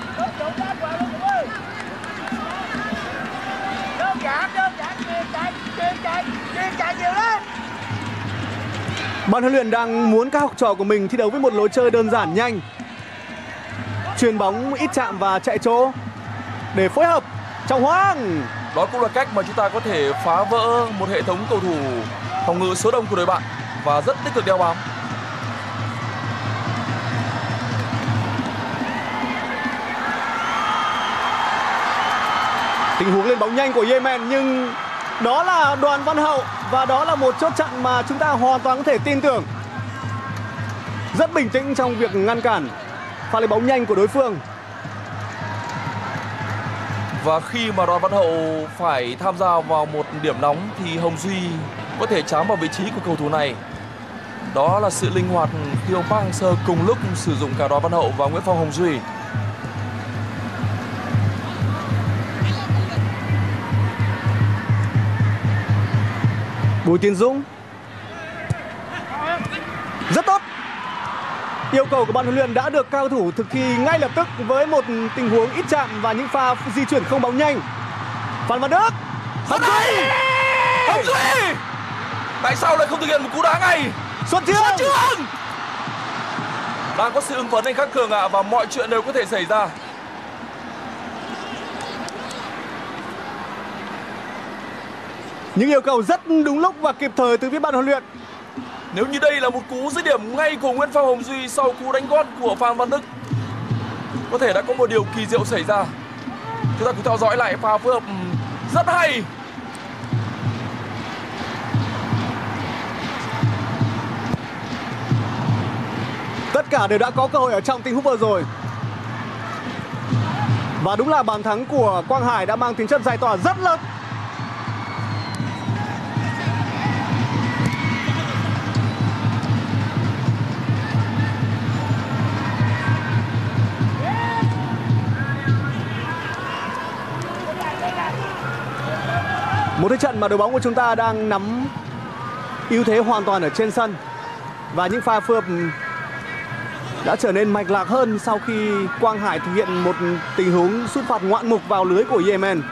Đơn giản, đơn giản, Ban huấn luyện đang muốn các học trò của mình thi đấu với một lối chơi đơn giản, nhanh, chuyền bóng ít chạm và chạy chỗ để phối hợp. Trọng Hoàng, đó cũng là cách mà chúng ta có thể phá vỡ một hệ thống cầu thủ phòng ngự số đông của đội bạn và rất tích cực đeo bám. Tình huống lên bóng nhanh của Yemen, nhưng đó là Đoàn Văn Hậu và đó là một chốt chặn mà chúng ta hoàn toàn có thể tin tưởng. Rất bình tĩnh trong việc ngăn cản pha lên bóng nhanh của đối phương. Và khi mà Đoàn Văn Hậu phải tham gia vào một điểm nóng thì Hồng Duy có thể chám vào vị trí của cầu thủ này. Đó là sự linh hoạt khi ông Park Hang-seo cùng lúc sử dụng cả Đoàn Văn Hậu và Nguyễn Phong Hồng Duy. Bùi Tiến Dũng rất tốt. Yêu cầu của ban huấn luyện đã được cao thủ thực thi ngay lập tức với một tình huống ít chạm và những pha di chuyển không bóng nhanh. Phan Văn Đức, Hồng Duy, Hồng Duy, tại sao lại không thực hiện một cú đá ngay? Xuân Trường, Xuân Trường đang có sự hưng phấn anh Khắc Cường ạ, à, và mọi chuyện đều có thể xảy ra. những yêu cầu rất đúng lúc và kịp thời từ phía ban huấn luyện. Nếu như đây là một cú dứt điểm ngay của Nguyễn Phong Hồng Duy sau cú đánh gót của Phan Văn Đức, có thể đã có một điều kỳ diệu xảy ra. Chúng ta cùng theo dõi lại pha phối hợp rất hay. Tất cả đều đã có cơ hội ở trong tình huống vừa rồi. Và đúng là bàn thắng của Quang Hải đã mang tính chất giải tỏa rất lớn. Một thế trận mà đội bóng của chúng ta đang nắm ưu thế hoàn toàn ở trên sân. Và những pha phối hợp đã trở nên mạch lạc hơn sau khi Quang Hải thực hiện một tình huống sút phạt ngoạn mục vào lưới của Yemen.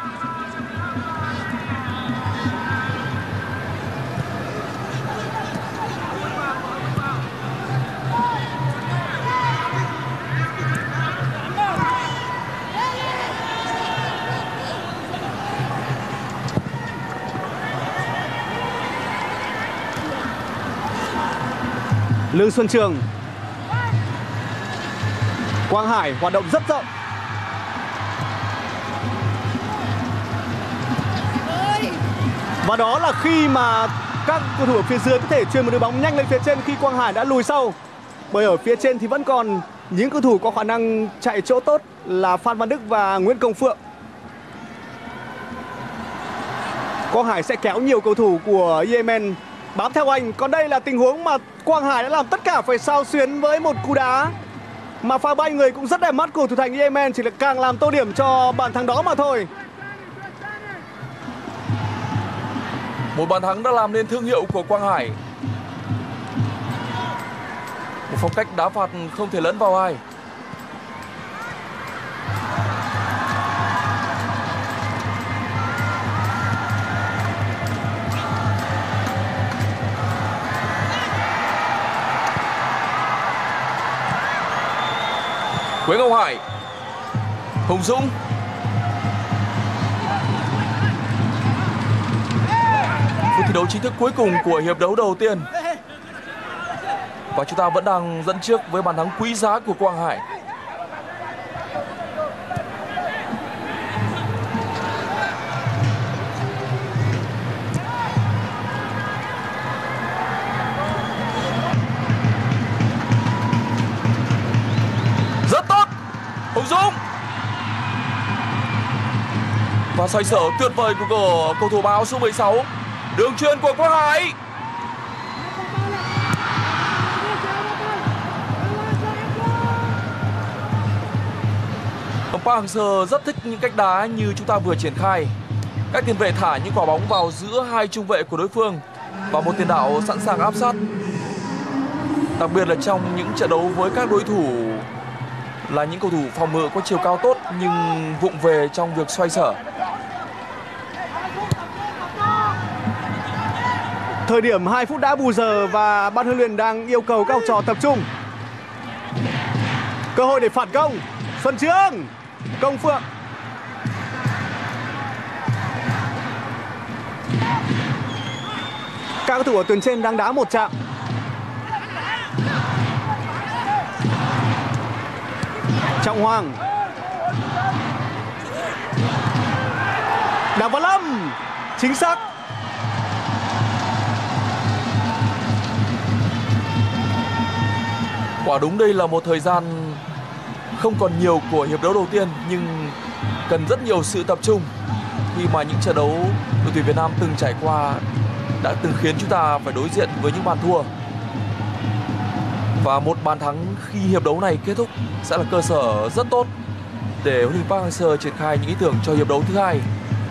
Lương Xuân Trường, Quang Hải hoạt động rất rộng. Và đó là khi mà các cầu thủ ở phía dưới có thể chuyền một đường bóng nhanh lên phía trên khi Quang Hải đã lùi sau. Bởi ở phía trên thì vẫn còn những cầu thủ có khả năng chạy chỗ tốt là Phan Văn Đức và Nguyễn Công Phượng. Quang Hải sẽ kéo nhiều cầu thủ của Yemen bám theo anh. Còn đây là tình huống mà Quang Hải đã làm tất cả phải sao xuyến với một cú đá mà pha bay người cũng rất đẹp mắt của thủ thành Yemen, chỉ là càng làm tô điểm cho bàn thắng đó mà thôi. Một bàn thắng đã làm nên thương hiệu của Quang Hải. Một phong cách đá phạt không thể lẫn vào ai. Quế Ngọc Hải, Hùng Dũng, phút thi đấu chính thức cuối cùng của hiệp đấu đầu tiên và chúng ta vẫn đang dẫn trước với bàn thắng quý giá của Quang Hải. Hùng Dũng và xoay sở tuyệt vời của cầu thủ áo số mười sáu. Đường chuyền của Quang Hải. Ông Park Hang-seo rất thích những cách đá như chúng ta vừa triển khai. Các tiền vệ thả những quả bóng vào giữa hai trung vệ của đối phương và một tiền đạo sẵn sàng áp sát. Đặc biệt là trong những trận đấu với các đối thủ là những cầu thủ phòng ngự có chiều cao tốt nhưng vụng về trong việc xoay sở. Thời điểm hai phút đã bù giờ và ban huấn luyện đang yêu cầu các học trò tập trung. Cơ hội để phản công. Xuân Chương, Công Phượng. Các cầu thủ ở tuyến trên đang đá một chạm. Trọng Hoàng, Đặng Văn Lâm, chính xác. Quả đúng đây là một thời gian không còn nhiều của hiệp đấu đầu tiên, nhưng cần rất nhiều sự tập trung khi mà những trận đấu đội tuyển Việt Nam từng trải qua đã từng khiến chúng ta phải đối diện với những bàn thua. Và một bàn thắng khi hiệp đấu này kết thúc sẽ là cơ sở rất tốt để huấn luyện viên Park Hang-seo triển khai những ý tưởng cho hiệp đấu thứ hai.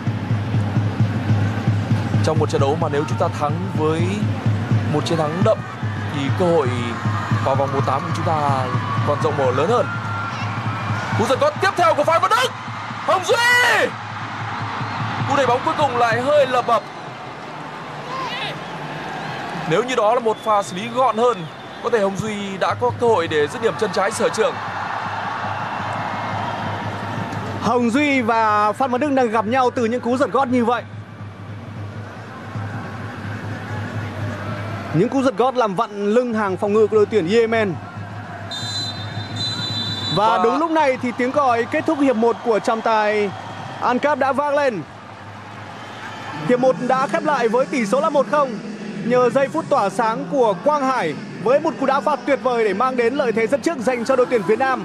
Trong một trận đấu mà nếu chúng ta thắng với một chiến thắng đậm thì cơ hội vào vòng một tám của chúng ta còn rộng mở lớn hơn. Cú giật gót tiếp theo của Phan Văn Đức, Hồng Duy. Cú đẩy bóng cuối cùng lại hơi lập bập. Nếu như đó là một pha xử lý gọn hơn, có thể Hồng Duy đã có cơ hội để dứt điểm chân trái sở trường. Hồng Duy và Phan Văn Đức đang gặp nhau từ những cú giật gót như vậy. Những cú giật gót làm vặn lưng hàng phòng ngự của đội tuyển Yemen. Và, và đúng lúc này thì tiếng còi kết thúc hiệp một của trọng tài Ancap đã vang lên. Hiệp một đã khép lại với tỷ số là một không nhờ giây phút tỏa sáng của Quang Hải với một cú đá phạt tuyệt vời để mang đến lợi thế dẫn trước dành cho đội tuyển Việt Nam.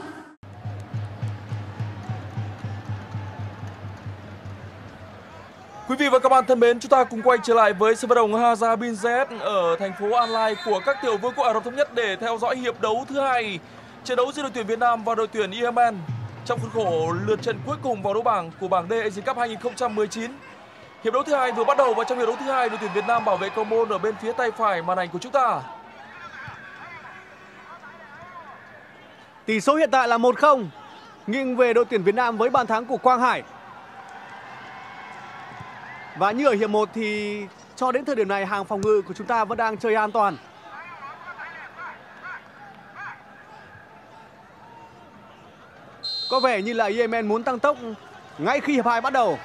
Quý vị và các bạn thân mến, chúng ta cùng quay trở lại với sân vận động Haja bin Zayed ở thành phố An Lai của các tiểu vương quốc Ả Rập Thống Nhất để theo dõi hiệp đấu thứ hai, trận đấu giữa đội tuyển Việt Nam và đội tuyển Yemen trong khuôn khổ lượt trận cuối cùng vào đấu bảng của bảng D Asian Cup hai nghìn không trăm mười chín. Hiệp đấu thứ hai vừa bắt đầu và trong hiệp đấu thứ hai, đội tuyển Việt Nam bảo vệ cầu môn ở bên phía tay phải màn ảnh của chúng ta. Tỷ số hiện tại là một không, nghiêng về đội tuyển Việt Nam với bàn thắng của Quang Hải. Và như ở hiệp một thì cho đến thời điểm này hàng phòng ngự của chúng ta vẫn đang chơi an toàn. Có vẻ như là Yemen muốn tăng tốc ngay khi hiệp hai bắt đầu.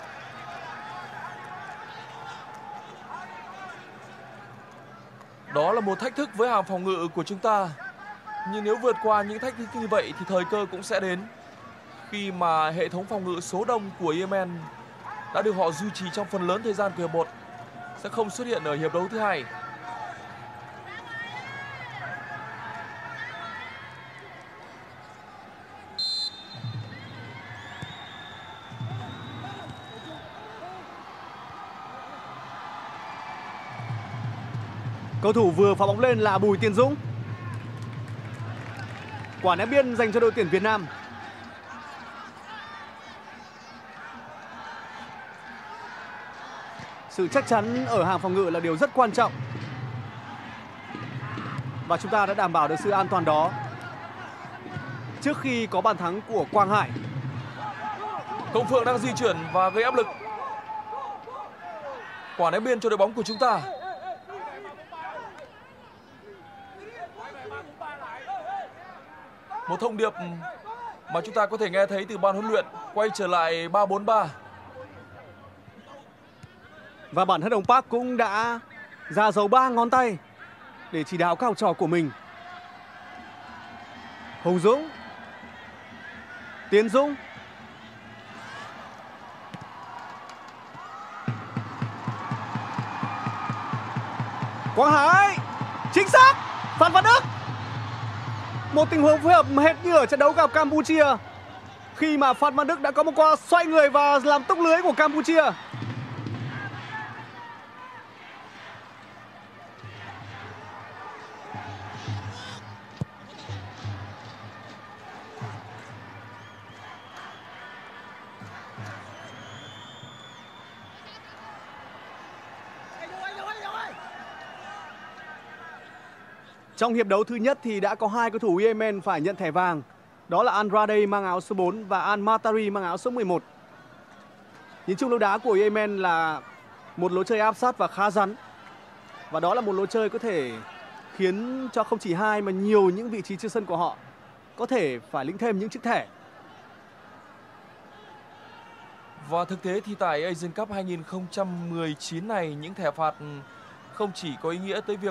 Đó là một thách thức với hàng phòng ngự của chúng ta. Nhưng nếu vượt qua những thách thức như vậy thì thời cơ cũng sẽ đến, khi mà hệ thống phòng ngự số đông của Yemen đã được họ duy trì trong phần lớn thời gian của hiệp một sẽ không xuất hiện ở hiệp đấu thứ hai. Cầu thủ vừa phá bóng lên là Bùi Tiến Dũng. Quả ném biên dành cho đội tuyển Việt Nam. Sự chắc chắn ở hàng phòng ngự là điều rất quan trọng. Và chúng ta đã đảm bảo được sự an toàn đó trước khi có bàn thắng của Quang Hải. Công Phượng đang di chuyển và gây áp lực. Quả ném biên cho đội bóng của chúng ta. Một thông điệp mà chúng ta có thể nghe thấy từ ban huấn luyện quay trở lại ba bốn ba. Và bản thân ông Park cũng đã ra dấu ba ngón tay để chỉ đạo các học trò của mình. Hùng Dũng, Tiến Dũng, Quang Hải, chính xác, Phan Văn Đức. Một tình huống phối hợp hệt như ở trận đấu gặp Campuchia, khi mà Phan Văn Đức đã có một quả xoay người và làm tốc lưới của Campuchia. Trong hiệp đấu thứ nhất thì đã có hai cầu thủ Yemen phải nhận thẻ vàng. Đó là Andrade mang áo số bốn và Al-Matari mang áo số mười một. Nhìn chung lối đá của Yemen là một lối chơi áp sát và khá rắn. Và đó là một lối chơi có thể khiến cho không chỉ hai mà nhiều những vị trí trên sân của họ có thể phải lĩnh thêm những chiếc thẻ. Và thực tế thì tại Asian Cup hai nghìn không trăm mười chín này, những thẻ phạt không chỉ có ý nghĩa tới việc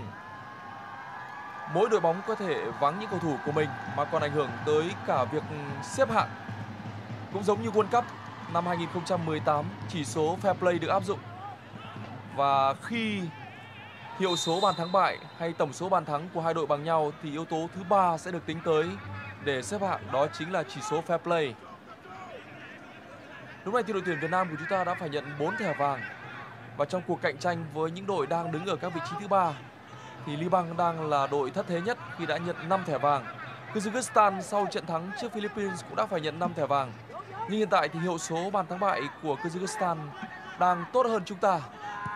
mỗi đội bóng có thể vắng những cầu thủ của mình mà còn ảnh hưởng tới cả việc xếp hạng. Cũng giống như World Cup năm hai nghìn không trăm mười tám, chỉ số fair play được áp dụng. Và khi hiệu số bàn thắng bại hay tổng số bàn thắng của hai đội bằng nhau thì yếu tố thứ ba sẽ được tính tới để xếp hạng, đó chính là chỉ số fair play. Lúc này thì đội tuyển Việt Nam của chúng ta đã phải nhận bốn thẻ vàng. Và trong cuộc cạnh tranh với những đội đang đứng ở các vị trí thứ ba thì Liban đang là đội thất thế nhất khi đã nhận năm thẻ vàng. Kyrgyzstan sau trận thắng trước Philippines cũng đã phải nhận năm thẻ vàng. Nhưng hiện tại thì hiệu số bàn thắng bại của Kyrgyzstan đang tốt hơn chúng ta.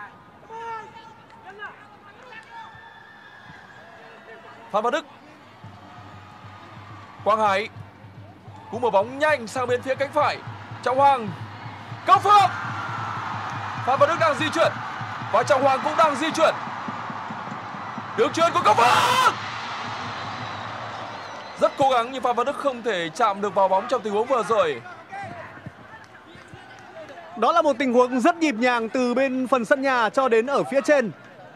Phan Văn Đức, Quang Hải, cú mở bóng nhanh sang bên phía cánh phải. Trọng Hoàng, Công Phượng. Phan Văn Đức đang di chuyển và Trọng Hoàng cũng đang di chuyển. Đường chuyền của Công Phượng rất cố gắng nhưng Phan Văn Đức không thể chạm được vào bóng trong tình huống vừa rồi. Đó là một tình huống rất nhịp nhàng từ bên phần sân nhà cho đến ở phía trên.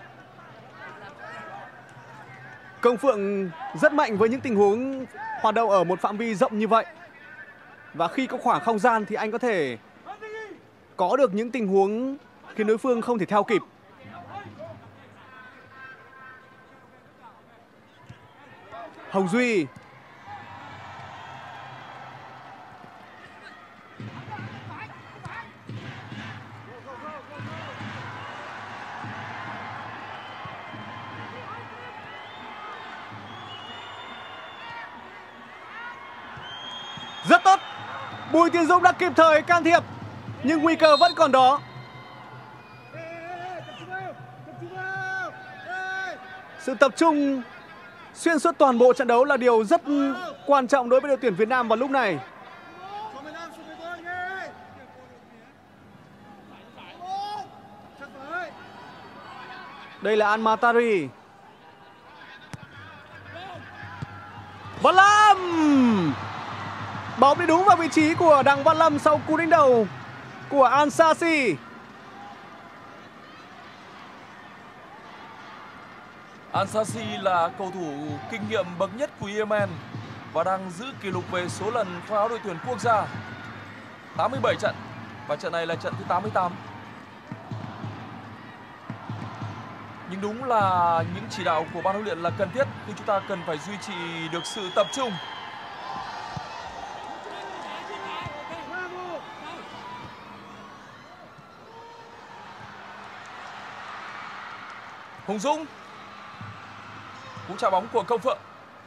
Công Phượng rất mạnh với những tình huống hoạt động ở một phạm vi rộng như vậy. Và khi có khoảng không gian thì anh có thể có được những tình huống khiến đối phương không thể theo kịp. Hồng Duy. Rất tốt. Bùi Tiến Dũng đã kịp thời can thiệp nhưng nguy cơ vẫn còn đó. Sự tập trung xuyên suốt toàn bộ trận đấu là điều rất quan trọng đối với đội tuyển Việt Nam vào lúc này. Đây là Al-Matari. Văn Lâm. Bóng đi đúng vào vị trí của Đặng Văn Lâm sau cú đánh đầu của Ansasi. Ansasi là cầu thủ kinh nghiệm bậc nhất của Yemen và đang giữ kỷ lục về số lần khoác áo đội tuyển quốc gia, tám mươi bảy trận, và trận này là trận thứ tám mươi tám. Nhưng đúng là những chỉ đạo của ban huấn luyện là cần thiết khi chúng ta cần phải duy trì được sự tập trung. Hùng Dũng, cú chạm bóng của Công Phượng.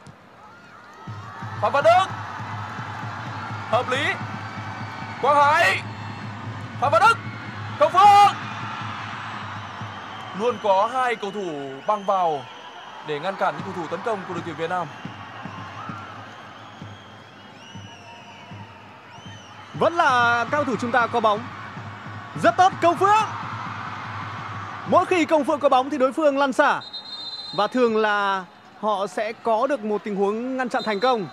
Phan Văn Đức, hợp lý. Quang Hải, Phan Văn Đức, Công Phượng. Luôn có hai cầu thủ băng vào để ngăn cản những cầu thủ tấn công của đội tuyển Việt Nam. Vẫn là cao thủ chúng ta có bóng. Rất tốt Công Phượng. Mỗi khi Công Phượng có bóng thì đối phương lăn xả. Và thường là họ sẽ có được một tình huống ngăn chặn thành công.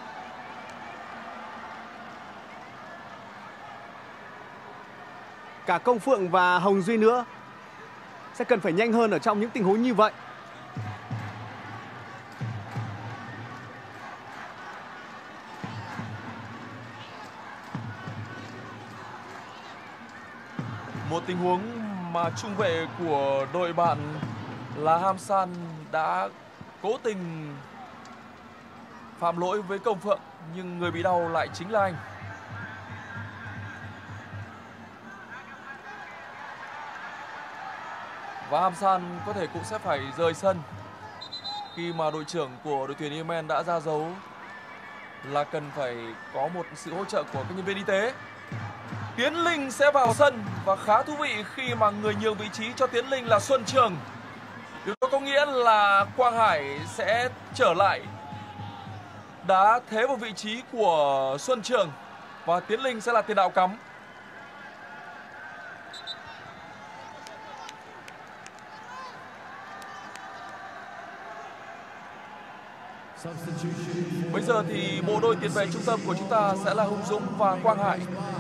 Cả Công Phượng và Hồng Duy nữa sẽ cần phải nhanh hơn ở trong những tình huống như vậy. Một tình huống mà trung vệ của đội bạn là Hamsan đã cố tình phạm lỗi với Công Phượng, nhưng người bị đau lại chính là anh. Và Hamsan có thể cũng sẽ phải rời sân khi mà đội trưởng của đội tuyển Yemen đã ra dấu là cần phải có một sự hỗ trợ của các nhân viên y tế. Tiến Linh sẽ vào sân và khá thú vị khi mà người nhường vị trí cho Tiến Linh là Xuân Trường. Điều đó có nghĩa là Quang Hải sẽ trở lại đá thế vào vị trí của Xuân Trường và Tiến Linh sẽ là tiền đạo cắm. Bây giờ thì bộ đôi tiền vệ trung tâm của chúng ta sẽ là Hùng Dũng và Quang Hải.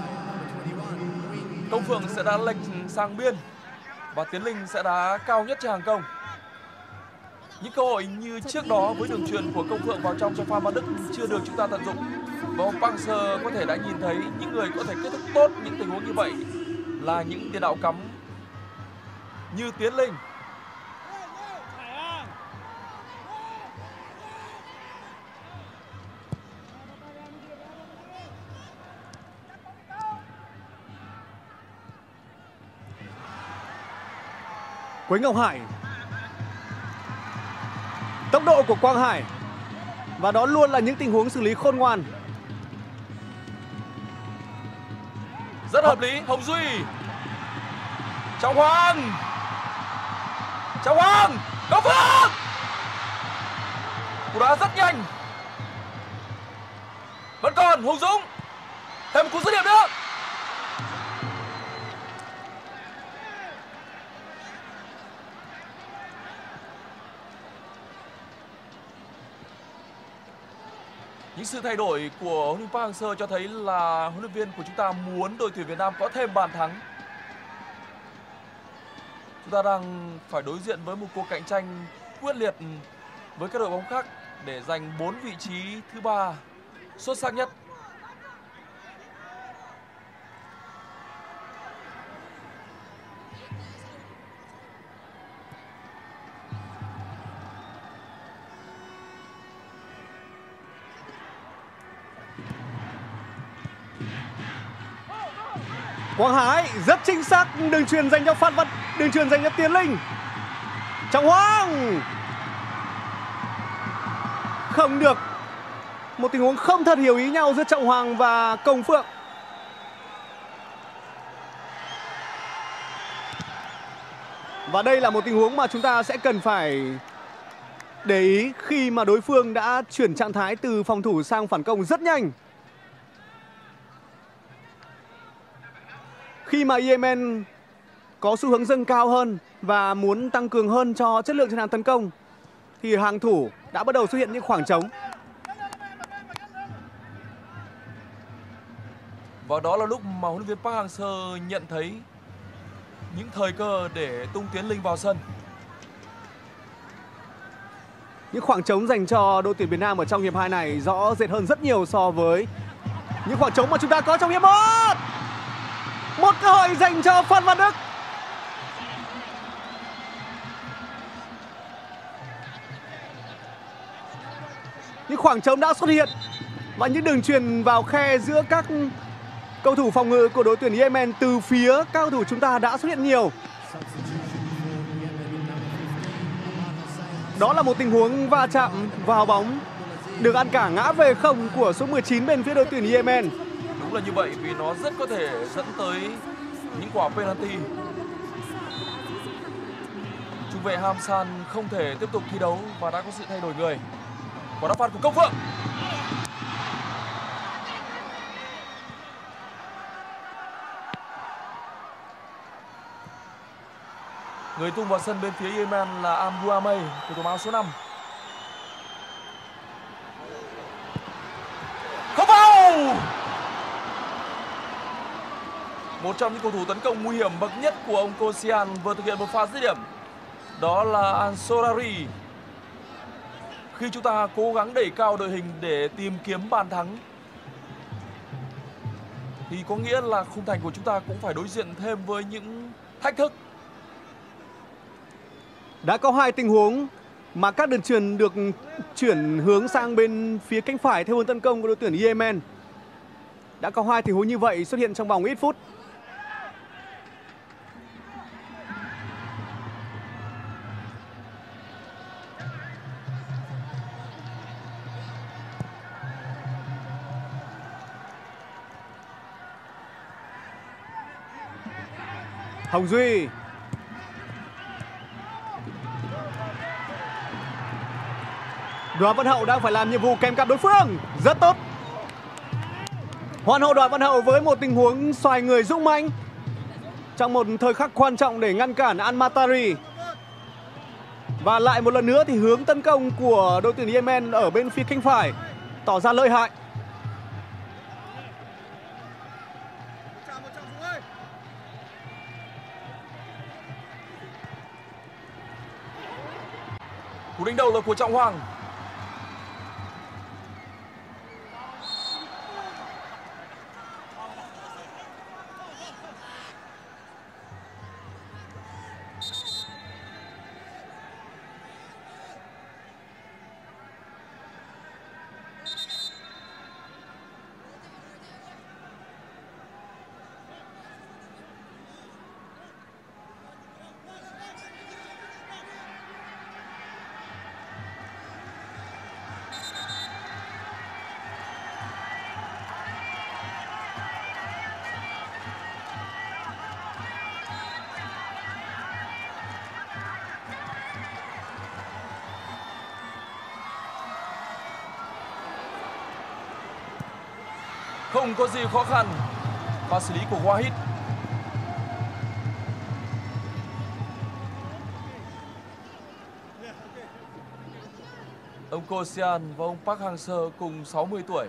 Công Phượng sẽ đá lệch sang biên và Tiến Linh sẽ đá cao nhất cho hàng công. Những cơ hội như trước đó với đường chuyền của Công Phượng vào trong cho Phan Văn Đức chưa được chúng ta tận dụng. Và Park Hang-seo có thể đã nhìn thấy những người có thể kết thúc tốt những tình huống như vậy là những tiền đạo cắm như Tiến Linh. Quế Ngọc Hải. Tốc độ của Quang Hải. Và đó luôn là những tình huống xử lý khôn ngoan. Rất hợp lý. Hồng Duy. Trọng Hoàng. Trọng Hoàng. Công Phượng. Cú đá rất nhanh. Vẫn còn Hùng Dũng. Thêm một cú dứt điểm nữa. Những sự thay đổi của huấn luyện Park Hang-seo cho thấy là huấn luyện viên của chúng ta muốn đội tuyển Việt Nam có thêm bàn thắng. Chúng ta đang phải đối diện với một cuộc cạnh tranh quyết liệt với các đội bóng khác để giành bốn vị trí thứ ba xuất sắc nhất. Quang Hải rất chính xác, đường chuyền dành cho Phan Văn, đường chuyền dành cho Tiến Linh. Trọng Hoàng không được. Một tình huống không thật hiểu ý nhau giữa Trọng Hoàng và Công Phượng. Và đây là một tình huống mà chúng ta sẽ cần phải để ý khi mà đối phương đã chuyển trạng thái từ phòng thủ sang phản công rất nhanh. Khi mà Yemen có xu hướng dâng cao hơn và muốn tăng cường hơn cho chất lượng trên hàng tấn công thì hàng thủ đã bắt đầu xuất hiện những khoảng trống. Và đó là lúc mà huấn luyện viên Park Hang-seo nhận thấy những thời cơ để tung Tiến Linh vào sân. Những khoảng trống dành cho đội tuyển Việt Nam ở trong hiệp hai này rõ rệt hơn rất nhiều so với những khoảng trống mà chúng ta có trong hiệp một. Một cơ hội dành cho Phan Văn Đức. Những khoảng trống đã xuất hiện và những đường chuyền vào khe giữa các cầu thủ phòng ngự của đội tuyển Yemen từ phía các cầu thủ chúng ta đã xuất hiện nhiều. Đó là một tình huống va chạm vào bóng được ăn cả ngã về không của số mười chín bên phía đội tuyển Yemen. Đúng là như vậy vì nó rất có thể dẫn tới những quả penalty. Trung vệ Hamsan không thể tiếp tục thi đấu và đã có sự thay đổi người. Quả đá phạt của Công Phượng. Người tung vào sân bên phía Yemen là Ambuamey, cầu thủ áo số năm. Không vào! Một trong những cầu thủ tấn công nguy hiểm bậc nhất của ông Kosian vừa thực hiện một pha dứt điểm. Đó là Ansorari. Khi chúng ta cố gắng đẩy cao đội hình để tìm kiếm bàn thắng thì có nghĩa là khung thành của chúng ta cũng phải đối diện thêm với những thách thức. Đã có hai tình huống mà các đường chuyền được chuyển hướng sang bên phía cánh phải theo hướng tấn công của đội tuyển Yemen. Đã có hai tình huống như vậy xuất hiện trong vòng ít phút. Hồng Duy. Đoàn Văn Hậu đang phải làm nhiệm vụ kèm cặp đối phương. Rất tốt. Hoàn hậu Đoàn Văn Hậu với một tình huống xoài người dũng mãnh trong một thời khắc quan trọng để ngăn cản Al Matari. Và lại một lần nữa thì hướng tấn công của đội tuyển Yemen ở bên phía cánh phải tỏ ra lợi hại. Cú đánh đầu là của Trọng Hoàng. Không có gì khó khăn. Pha xử lý của Wahid. Ông Kosian và ông Park Hang-seo cùng sáu mươi tuổi.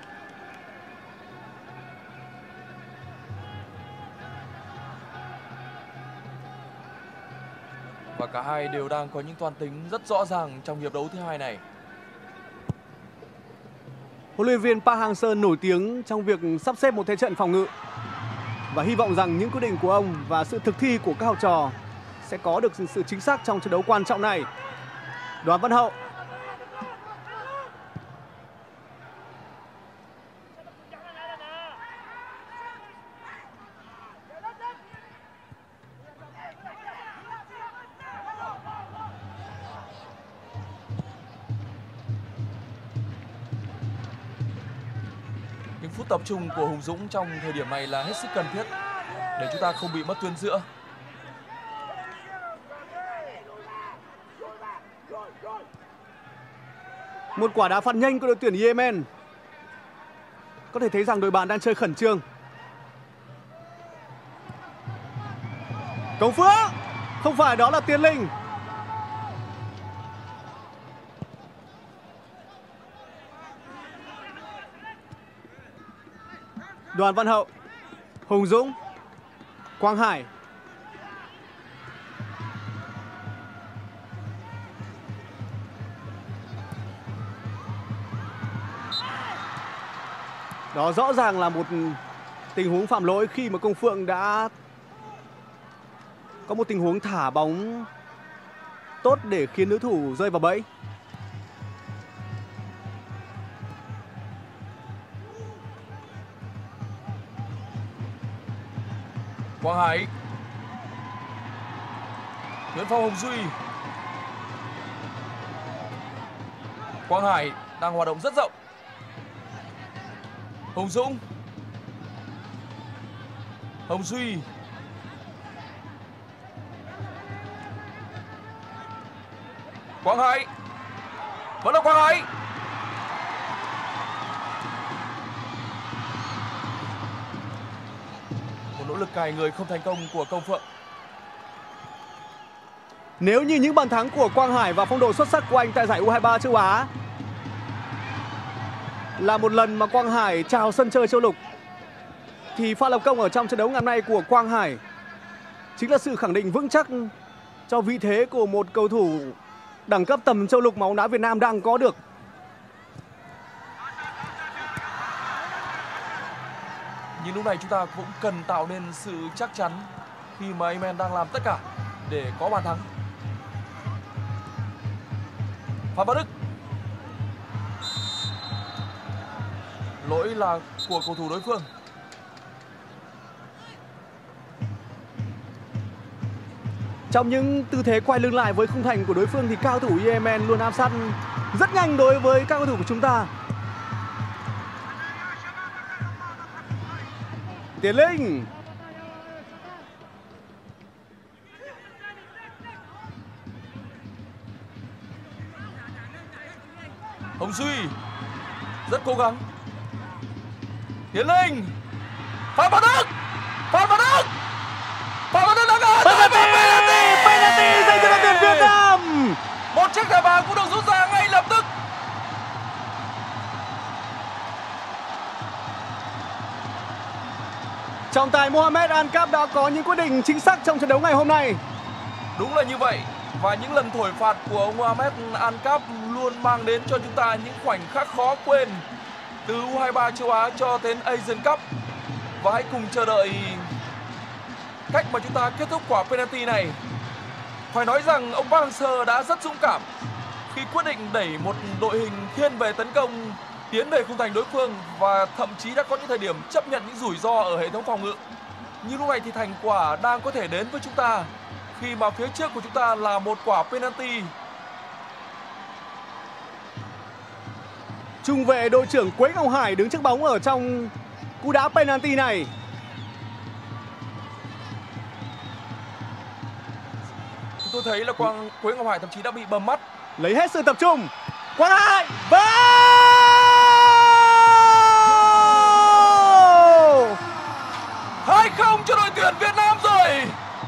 Và cả hai đều đang có những toan tính rất rõ ràng trong hiệp đấu thứ hai này. Huấn luyện viên Park Hang-seo nổi tiếng trong việc sắp xếp một thế trận phòng ngự và hy vọng rằng những quyết định của ông và sự thực thi của các học trò sẽ có được sự chính xác trong trận đấu quan trọng này. Đoàn Văn Hậu. Những phút tập trung của Hùng Dũng trong thời điểm này là hết sức cần thiết để chúng ta không bị mất tuyến giữa. Một quả đá phạt nhanh của đội tuyển Yemen. Có thể thấy rằng đội bạn đang chơi khẩn trương. Công Phượng. Không phải, đó là Tiến Linh. Đoàn Văn Hậu, Hùng Dũng, Quang Hải. Đó rõ ràng là một tình huống phạm lỗi khi mà Công Phượng đã có một tình huống thả bóng tốt để khiến đối thủ rơi vào bẫy. Quang Hải. Nguyễn Phong Hồng Duy. Quang Hải đang hoạt động rất rộng. Hồng Dũng. Hồng Duy. Quang Hải. Vẫn là Quang Hải. Một nỗ lực cài người không thành công của Công Phượng. Nếu như những bàn thắng của Quang Hải và phong độ xuất sắc của anh tại giải U hai ba châu Á là một lần mà Quang Hải chào sân chơi châu lục, thì pha lập công ở trong trận đấu ngày hôm nay của Quang Hải chính là sự khẳng định vững chắc cho vị thế của một cầu thủ đẳng cấp tầm châu lục mà bóng đá Việt Nam đang có được. Nhưng lúc này chúng ta cũng cần tạo nên sự chắc chắn khi mà Yemen đang làm tất cả để có bàn thắng. Phạm Văn Đức. Lỗi là của cầu thủ đối phương. Trong những tư thế quay lưng lại với khung thành của đối phương thì cao thủ Yemen luôn áp sát rất nhanh đối với các cầu thủ của chúng ta. Tiến Linh. Hồng Duy rất cố gắng. Tiến Linh. Phạm Văn Đức. Phạm Văn Đức. Phạm Văn Đức đã gỡ. Penalty, penalty dành cho đội tuyển Việt Nam. Một chiếc thẻ vàng cũng được rút ra ngay lập tức. Trọng tài Mohamed Al-Kaf đã có những quyết định chính xác trong trận đấu ngày hôm nay. Đúng là như vậy. Và những lần thổi phạt của Mohamed Al-Kaf luôn mang đến cho chúng ta những khoảnh khắc khó quên, từ U hai mươi ba châu Á cho đến Asian Cup. Và hãy cùng chờ đợi cách mà chúng ta kết thúc quả penalty này. Phải nói rằng ông Park Hang-seo đã rất dũng cảm khi quyết định đẩy một đội hình thiên về tấn công tiến về khung thành đối phương, và thậm chí đã có những thời điểm chấp nhận những rủi ro ở hệ thống phòng ngự. Như lúc này thì thành quả đang có thể đến với chúng ta khi mà phía trước của chúng ta là một quả penalty. Trung vệ đội trưởng Quế Ngọc Hải đứng trước bóng ở trong cú đá penalty này. Chúng tôi thấy là Quang Quế Ngọc Hải thậm chí đã bị bầm mắt. Lấy hết sự tập trung. Quang Hải vào! hai không cho đội tuyển Việt Nam rồi.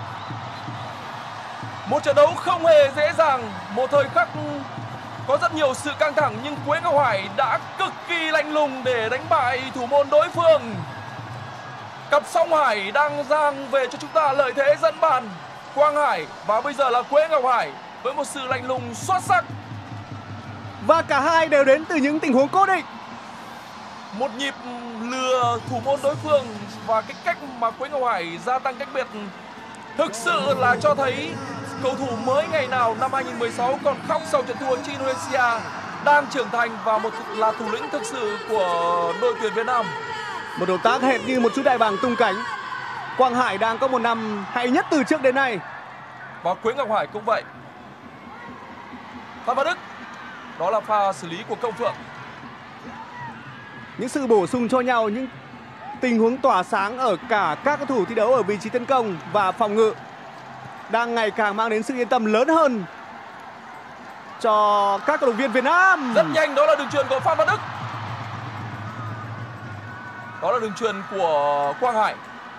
Một trận đấu không hề dễ dàng, một thời khắc có rất nhiều sự căng thẳng, nhưng Quế Ngọc Hải đã cực kỳ lạnh lùng để đánh bại thủ môn đối phương. Cặp song Hải đang giang về cho chúng ta lợi thế dẫn bàn. Quang Hải và bây giờ là Quế Ngọc Hải với một sự lạnh lùng xuất sắc. Và cả hai đều đến từ những tình huống cố định. Một nhịp lừa thủ môn đối phương và cái cách mà Quế Ngọc Hải gia tăng cách biệt thực sự là cho thấy cầu thủ mới ngày nào năm hai không một sáu còn khóc sau trận thua trước Indonesia đang trưởng thành và một là thủ lĩnh thực sự của đội tuyển Việt Nam. Một động tác hệt như một chú đại bàng tung cánh. Quang Hải đang có một năm hay nhất từ trước đến nay. Và Quế Ngọc Hải cũng vậy. Phan Văn Đức. Đó là pha xử lý của Công Phượng. Những sự bổ sung cho nhau, những tình huống tỏa sáng ở cả các cầu thủ thi đấu ở vị trí tấn công và phòng ngự đang ngày càng mang đến sự yên tâm lớn hơn cho các cầu thủ viên Việt Nam. Rất nhanh, đó là đường chuyền của Phan Văn Đức. Đó là đường chuyền của Quang Hải.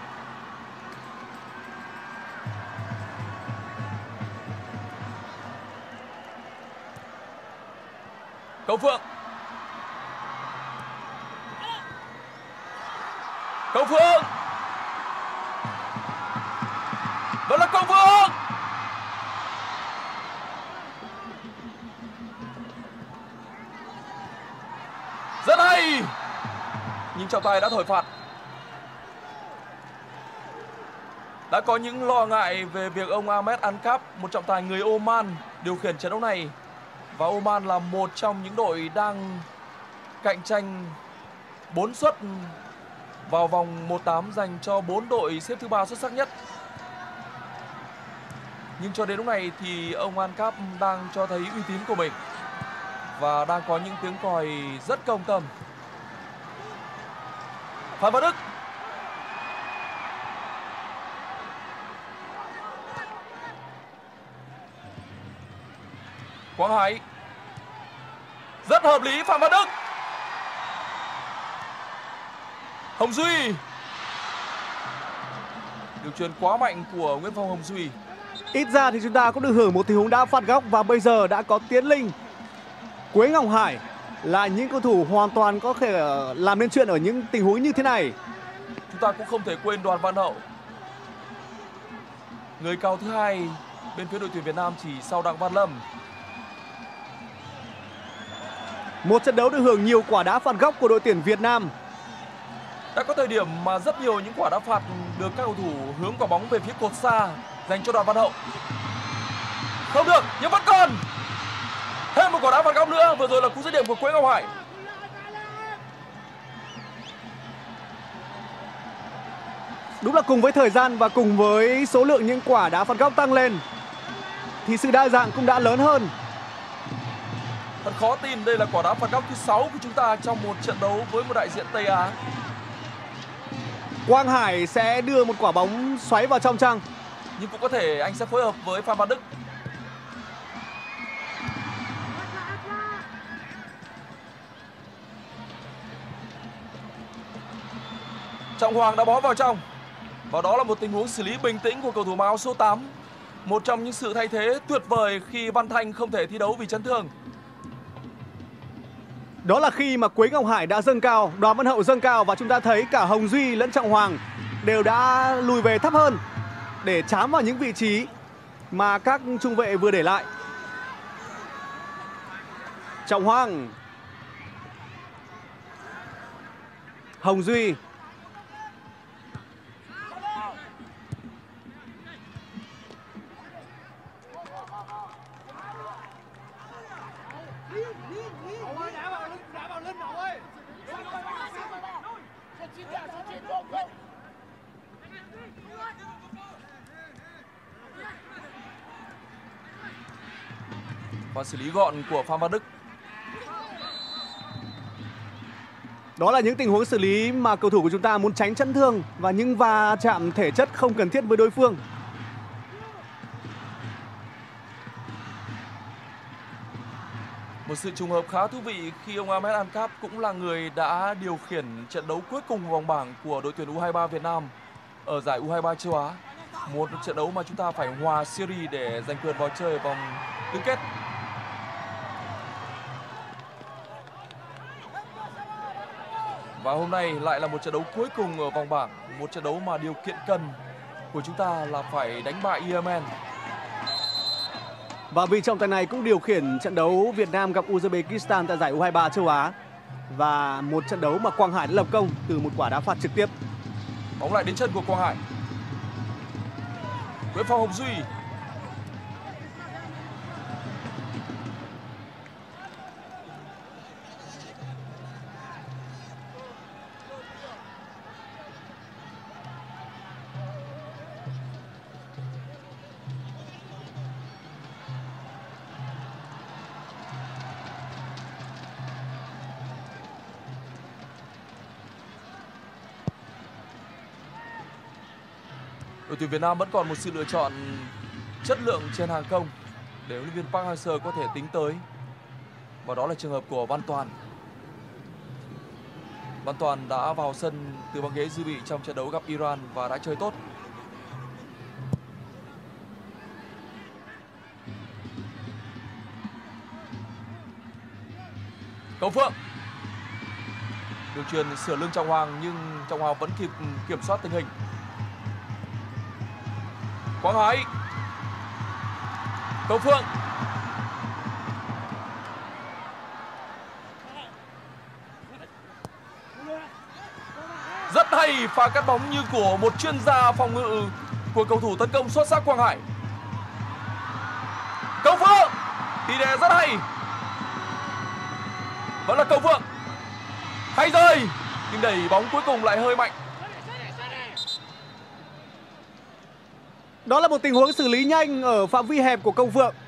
Công Phượng. Công Phượng. Đó là Công Phượng. Rất hay. Nhưng trọng tài đã thổi phạt. Đã có những lo ngại về việc ông Ahmed Al-Kaf, một trọng tài người Oman, điều khiển trận đấu này. Và Oman là một trong những đội đang cạnh tranh bốn suất vào vòng một tám dành cho bốn đội xếp thứ ba xuất sắc nhất. Nhưng cho đến lúc này thì ông Al-Kaf đang cho thấy uy tín của mình và đang có những tiếng còi rất công tâm. Phan Văn Đức. Quang Hải. Rất hợp lý, Phan Văn Đức. Hồng Duy. Đường chuyền quá mạnh của Nguyễn Phong Hồng Duy. Ít ra thì chúng ta cũng được hưởng một tình huống đá phạt góc và bây giờ đã có Tiến Linh, Quế Ngọc Hải là những cầu thủ hoàn toàn có thể làm nên chuyện ở những tình huống như thế này. Chúng ta cũng không thể quên Đoàn Văn Hậu, người cao thứ hai bên phía đội tuyển Việt Nam chỉ sau Đặng Văn Lâm. Một trận đấu được hưởng nhiều quả đá phạt góc của đội tuyển Việt Nam. Đã có thời điểm mà rất nhiều những quả đá phạt được các cầu thủ hướng quả bóng về phía cột xa dành cho Đoàn Văn Hậu. Không được, nhưng vẫn còn. Thêm một quả đá phạt góc nữa, vừa rồi là cú dứt điểm của Quế Ngọc Hải. Đúng là cùng với thời gian và cùng với số lượng những quả đá phạt góc tăng lên thì sự đa dạng cũng đã lớn hơn. Thật khó tin đây là quả đá phạt góc thứ sáu của chúng ta trong một trận đấu với một đại diện Tây Á. Quang Hải sẽ đưa một quả bóng xoáy vào trong chăng? Nhưng cũng có thể anh sẽ phối hợp với Phan Văn Đức. Trọng Hoàng đã bó vào trong. Và đó là một tình huống xử lý bình tĩnh của cầu thủ áo số tám. Một trong những sự thay thế tuyệt vời khi Văn Thanh không thể thi đấu vì chấn thương. Đó là khi mà Quế Ngọc Hải đã dâng cao, Đoàn Văn Hậu dâng cao và chúng ta thấy cả Hồng Duy lẫn Trọng Hoàng đều đã lùi về thấp hơn để chám vào những vị trí mà các trung vệ vừa để lại. Trọng Hoàng, Hồng Duy, và xử lý gọn của Phan Văn Đức. đó là những tình huống xử lý mà cầu thủ của chúng ta muốn tránh chấn thương và những va chạm thể chất không cần thiết với đối phương. Một sự trùng hợp khá thú vị khi ông Ahmed Ankap cũng là người đã điều khiển trận đấu cuối cùng vòng bảng của đội tuyển U hai mươi ba Việt Nam ở giải U hai mươi ba châu Á. Một trận đấu mà chúng ta phải hòa Syria để giành quyền vào chơi vòng tứ kết. Và hôm nay lại là một trận đấu cuối cùng ở vòng bảng, một trận đấu mà điều kiện cần của chúng ta là phải đánh bại Yemen. Và vị trọng tài này cũng điều khiển trận đấu Việt Nam gặp Uzbekistan tại giải U hai mươi ba châu Á. Và một trận đấu mà Quang Hải đã lập công từ một quả đá phạt trực tiếp. Bóng lại đến chân của Quang Hải. Nguyễn Phong Hồng Duy. Đội tuyển Việt Nam vẫn còn một sự lựa chọn chất lượng trên hàng công để huấn luyện viên Park Hang-seo có thể tính tới. Và đó là trường hợp của Văn Toàn. Văn Toàn đã vào sân từ băng ghế dự bị trong trận đấu gặp Iran và đã chơi tốt. Công Phượng. Đường truyền sửa lưng Trọng Hoàng nhưng Trọng Hoàng vẫn kịp kiểm soát tình hình. Quang Hải. Công Phượng. Rất hay pha cắt bóng như của một chuyên gia phòng ngự của cầu thủ tấn công xuất sắc Quang Hải. Công Phượng. Tỷ đề rất hay. Vẫn là Công Phượng. Hay rơi. Nhưng đẩy bóng cuối cùng lại hơi mạnh. Đó là một tình huống xử lý nhanh ở phạm vi hẹp của Công Phượng.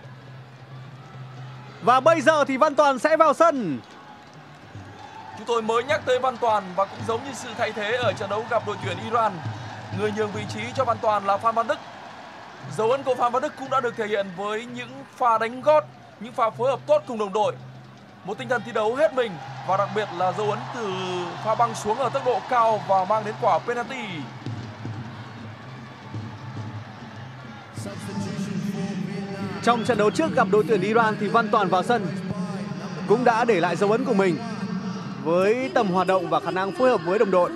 Và bây giờ thì Văn Toàn sẽ vào sân. Chúng tôi mới nhắc tới Văn Toàn và cũng giống như sự thay thế ở trận đấu gặp đội tuyển Iran. Người nhường vị trí cho Văn Toàn là Phan Văn Đức. Dấu ấn của Phan Văn Đức cũng đã được thể hiện với những pha đánh gót, những pha phối hợp tốt cùng đồng đội. Một tinh thần thi đấu hết mình và đặc biệt là dấu ấn từ pha băng xuống ở tốc độ cao và mang đến quả penalty. Trong trận đấu trước gặp đội tuyển Iran thì Văn Toàn vào sân cũng đã để lại dấu ấn của mình với tầm hoạt động và khả năng phối hợp với đồng đội.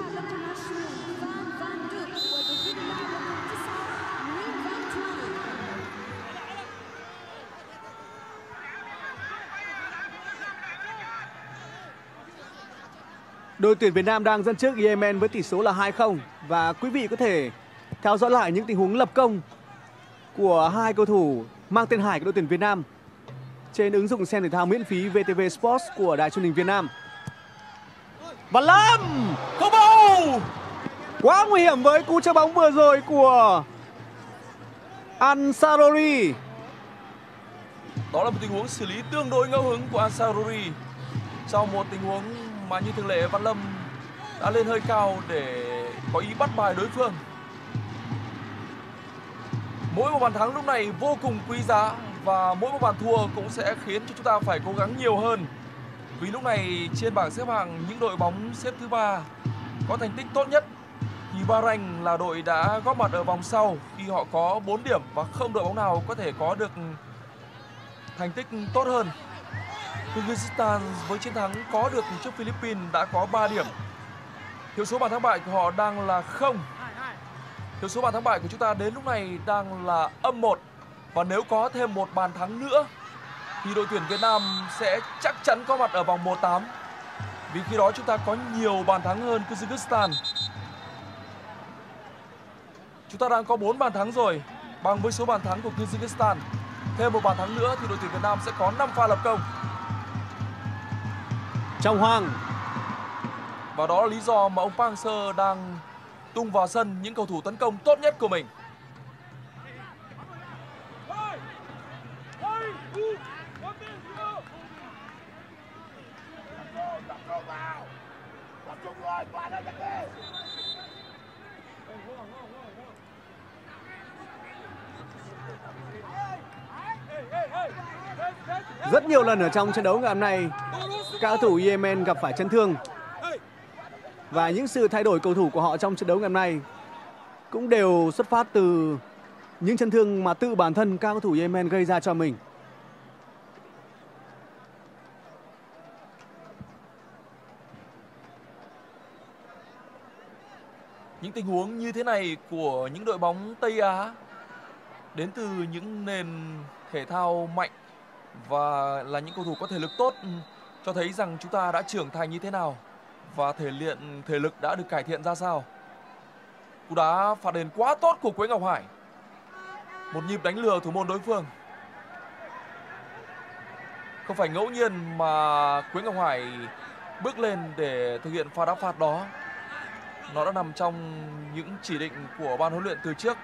Đội tuyển Việt Nam đang dẫn trước Yemen với tỷ số là hai không. Và quý vị có thể theo dõi lại những tình huống lập công của hai cầu thủ mang tên Hải của đội tuyển Việt Nam trên ứng dụng xem thể thao miễn phí vê tê vê Sports của Đài Truyền hình Việt Nam. Và Lâm Không bao. quá nguy hiểm với cú chơi bóng vừa rồi của Ansarori. Đó là một tình huống xử lý tương đối ngẫu hứng của Ansarori trong một tình huống mà như thường lệ Văn Lâm đã lên hơi cao để có ý bắt bài đối phương. Mỗi một bàn thắng lúc này vô cùng quý giá và mỗi một bàn thua cũng sẽ khiến cho chúng ta phải cố gắng nhiều hơn. Vì lúc này trên bảng xếp hạng những đội bóng xếp thứ ba có thành tích tốt nhất thì Bahrain là đội đã góp mặt ở vòng sau khi họ có bốn điểm và không đội bóng nào có thể có được thành tích tốt hơn. Kyrgyzstan với chiến thắng có được trước Philippines đã có ba điểm. Hiệu số bàn thắng bại của họ đang là không. Hiệu số bàn thắng bại của chúng ta đến lúc này đang là âm một. Và nếu có thêm một bàn thắng nữa thì đội tuyển Việt Nam sẽ chắc chắn có mặt ở vòng một tám. Vì khi đó chúng ta có nhiều bàn thắng hơn Kyrgyzstan. Chúng ta đang có bốn bàn thắng rồi, bằng với số bàn thắng của Kyrgyzstan. Thêm một bàn thắng nữa thì đội tuyển Việt Nam sẽ có năm pha lập công. Trọng Hoàng. Và đó là lý do mà ông Park Hang-seo đang tung vào sân những cầu thủ tấn công tốt nhất của mình. Rất nhiều lần ở trong trận đấu ngày hôm nay, các cầu thủ Yemen gặp phải chấn thương. Và những sự thay đổi cầu thủ của họ trong trận đấu ngày hôm nay cũng đều xuất phát từ những chấn thương mà tự bản thân các cầu thủ Yemen gây ra cho mình. Những tình huống như thế này của những đội bóng Tây Á đến từ những nền thể thao mạnh và là những cầu thủ có thể lực tốt cho thấy rằng chúng ta đã trưởng thành như thế nào và thể luyện thể lực đã được cải thiện ra sao. Cú đá phạt đền quá tốt của Quế Ngọc Hải. Một nhịp đánh lừa thủ môn đối phương. Không phải ngẫu nhiên mà Quế Ngọc Hải bước lên để thực hiện pha đá phạt đó. Nó đã nằm trong những chỉ định của ban huấn luyện từ trước.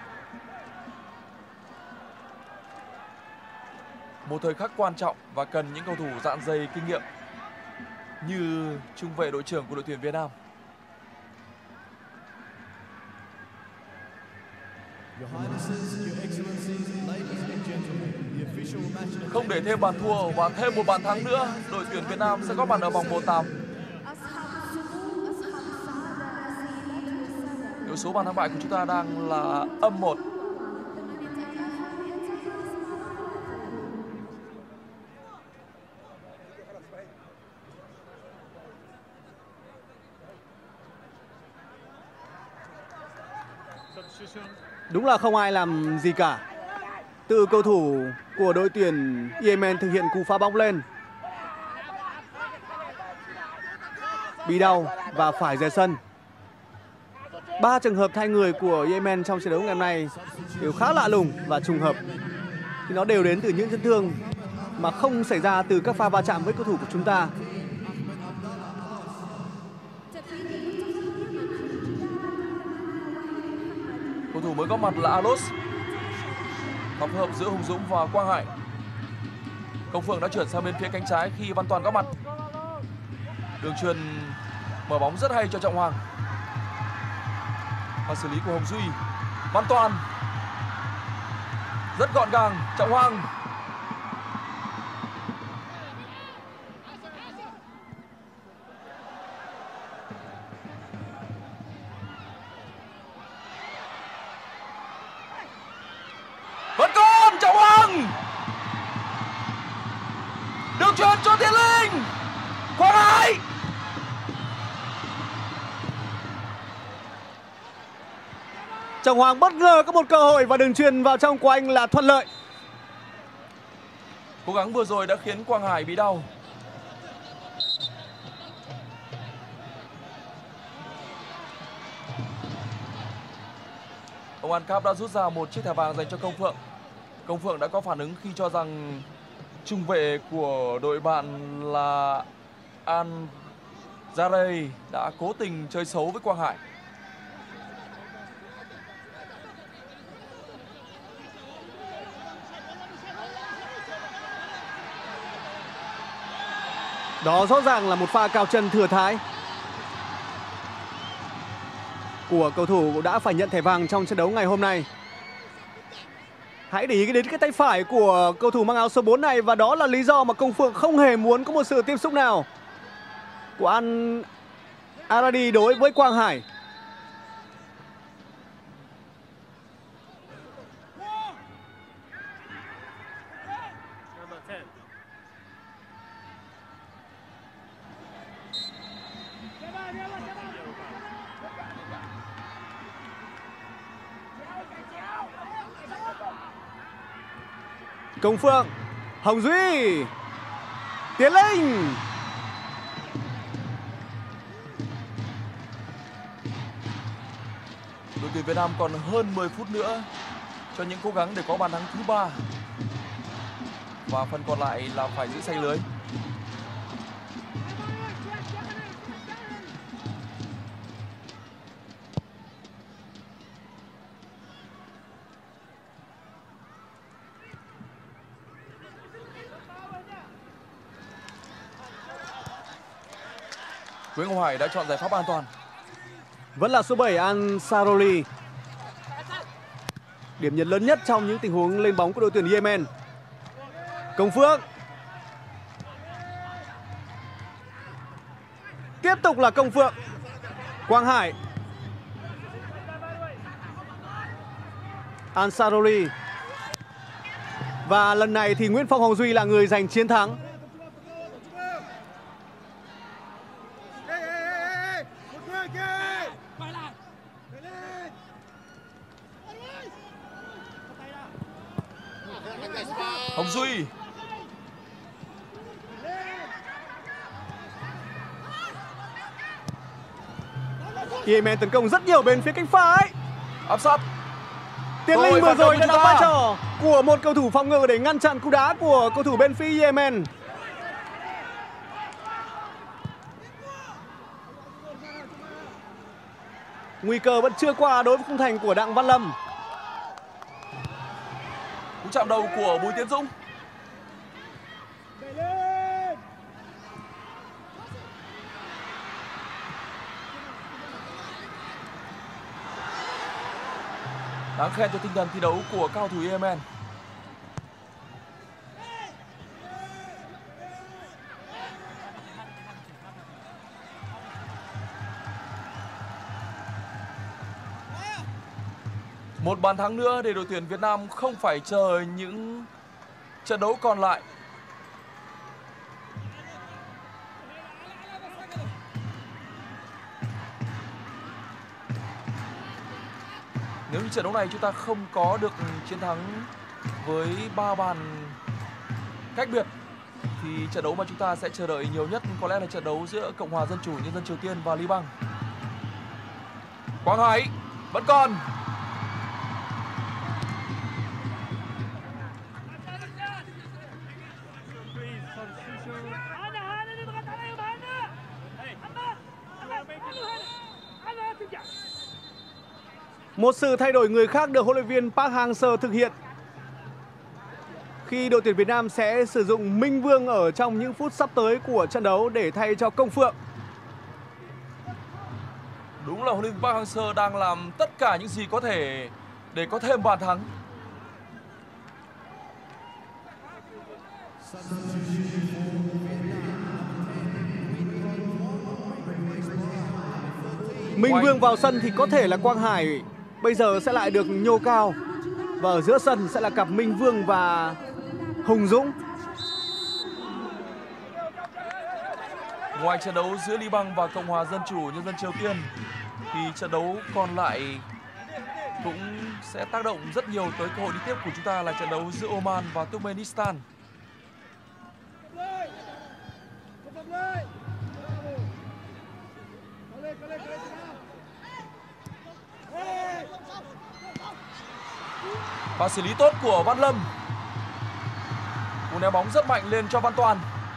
Một thời khắc quan trọng và cần những cầu thủ dạn dày kinh nghiệm như trung vệ đội trưởng của đội tuyển Việt Nam. Không để thêm bàn thua và thêm một bàn thắng nữa, đội tuyển Việt Nam sẽ góp mặt ở vòng một tám. Hiệu số bàn thắng bại của chúng ta đang là âm một. Đúng là không ai làm gì cả. Từ cầu thủ của đội tuyển Yemen thực hiện cú phá bóng lên, bị đau và phải rời sân. Ba trường hợp thay người của Yemen trong trận đấu ngày hôm nay đều khá lạ lùng và trùng hợp, thì nó đều đến từ những chấn thương mà không xảy ra từ các pha va chạm với cầu thủ của chúng ta. Cầu thủ mới có mặt là Alos. Tập hợp giữa Hùng Dũng và Quang Hải. Công Phượng đã chuyển sang bên phía cánh trái khi Văn Toàn có mặt. Đường truyền mở bóng rất hay cho Trọng Hoàng. Và xử lý của Hồng Duy. Văn Toàn rất gọn gàng. Trọng Hoàng. Vẫn còn Trọng Hoàng. Đường truyền cho Tiến Linh. Quang Hải. Trọng Hoàng bất ngờ có một cơ hội và đường truyền vào trong của anh là thuận lợi. Cố gắng vừa rồi đã khiến Quang Hải bị đau. Ông An Cap đã rút ra một chiếc thẻ vàng dành cho Công Phượng. Công Phượng đã có phản ứng khi cho rằng trung vệ của đội bạn là An Zarey đã cố tình chơi xấu với Quang Hải. Đó rõ ràng là một pha cao chân thừa thãi của cầu thủ đã phải nhận thẻ vàng trong trận đấu ngày hôm nay. Hãy để ý đến cái tay phải của cầu thủ mang áo số bốn này, và đó là lý do mà Công Phượng không hề muốn có một sự tiếp xúc nào của An Aradi đối với Quang Hải. Công Phượng, Hồng Duy, Tiến Linh. Đội tuyển Việt Nam còn hơn mười phút nữa cho những cố gắng để có bàn thắng thứ ba. Và phần còn lại là phải giữ xanh lưới. Nguyễn Ngọc Hải đã chọn giải pháp an toàn. Vẫn là số bảy Ansaroli. Điểm nhấn lớn nhất trong những tình huống lên bóng của đội tuyển Yemen. Công Phượng. Tiếp tục là Công Phượng. Quang Hải. Ansaroli. Và lần này thì Nguyễn Phong Hồng Duy là người giành chiến thắng. Hồng Duy. Yemen tấn công rất nhiều bên phía cánh phải. Áp sát. Tiến Linh vừa rồi đã đóng vai trò của một cầu thủ phòng ngự để ngăn chặn cú đá của cầu thủ bên phía Yemen. Nguy cơ vẫn chưa qua đối với khung thành của Đặng Văn Lâm. Cú chạm đầu của Bùi Tiến Dũng. Đáng khen cho tinh thần thi đấu của cao thủ Yemen. Một bàn thắng nữa để đội tuyển Việt Nam không phải chờ những trận đấu còn lại. Nếu như trận đấu này chúng ta không có được chiến thắng với ba bàn cách biệt thì trận đấu mà chúng ta sẽ chờ đợi nhiều nhất có lẽ là trận đấu giữa Cộng hòa Dân chủ Nhân dân Triều Tiên và Liban. Quang Hải vẫn còn. Một sự thay đổi người khác được huấn luyện viên Park Hang-seo thực hiện khi đội tuyển Việt Nam sẽ sử dụng Minh Vương ở trong những phút sắp tới của trận đấu để thay cho Công Phượng. Đúng là huấn luyện viên Park Hang-seo đang làm tất cả những gì có thể để có thêm bàn thắng. Minh Vương vào sân thì có thể là Quang Hải bây giờ sẽ lại được nhô cao. Và ở giữa sân sẽ là cặp Minh Vương và Hùng Dũng. Ngoài trận đấu giữa Liban và Cộng hòa Dân chủ Nhân dân Triều Tiên thì trận đấu còn lại cũng sẽ tác động rất nhiều tới cơ hội đi tiếp của chúng ta là trận đấu giữa Oman và Turkmenistan. Và xử lý tốt của Văn Lâm. Cú ném bóng rất mạnh lên cho Văn Toàn.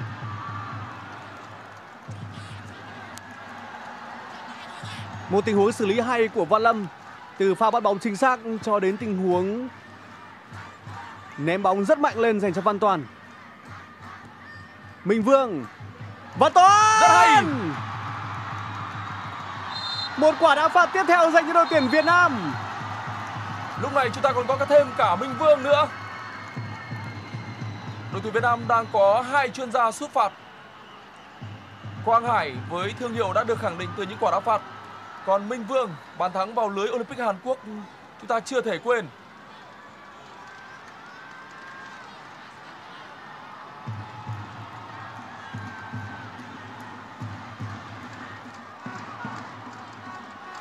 Một tình huống xử lý hay của Văn Lâm, từ pha bắt bóng chính xác cho đến tình huống ném bóng rất mạnh lên dành cho Văn Toàn. Minh Vương, Văn Toàn rất hay. Một quả đá phạt tiếp theo dành cho đội tuyển Việt Nam. Lúc này chúng ta còn có thêm cả Minh Vương nữa. Đội tuyển Việt Nam đang có hai chuyên gia sút phạt. Quang Hải với thương hiệu đã được khẳng định từ những quả đá phạt. Còn Minh Vương, bàn thắng vào lưới Olympic Hàn Quốc chúng ta chưa thể quên.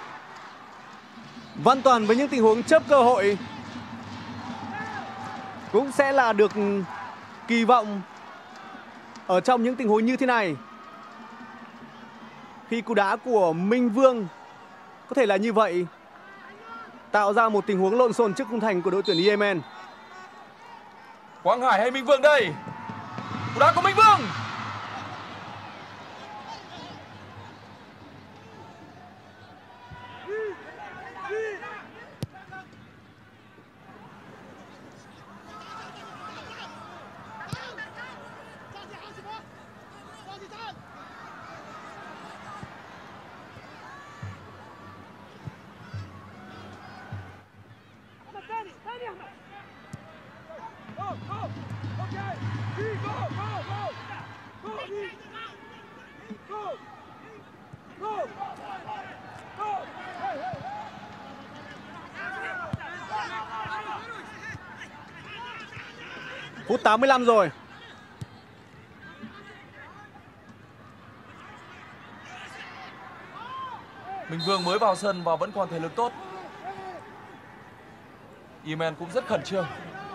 Văn Toàn với những tình huống chớp cơ hội. cũng sẽ là được kỳ vọng ở trong những tình huống như thế này. Khi cú đá của Minh Vương có thể là như vậy, tạo ra một tình huống lộn xộn trước khung thành của đội tuyển Yemen. Quang Hải hay Minh Vương đây? Cú đá của Minh Vương. Phút tám mươi lăm rồi. Minh Vương mới vào sân và vẫn còn thể lực tốt. Yemen cũng rất khẩn trương.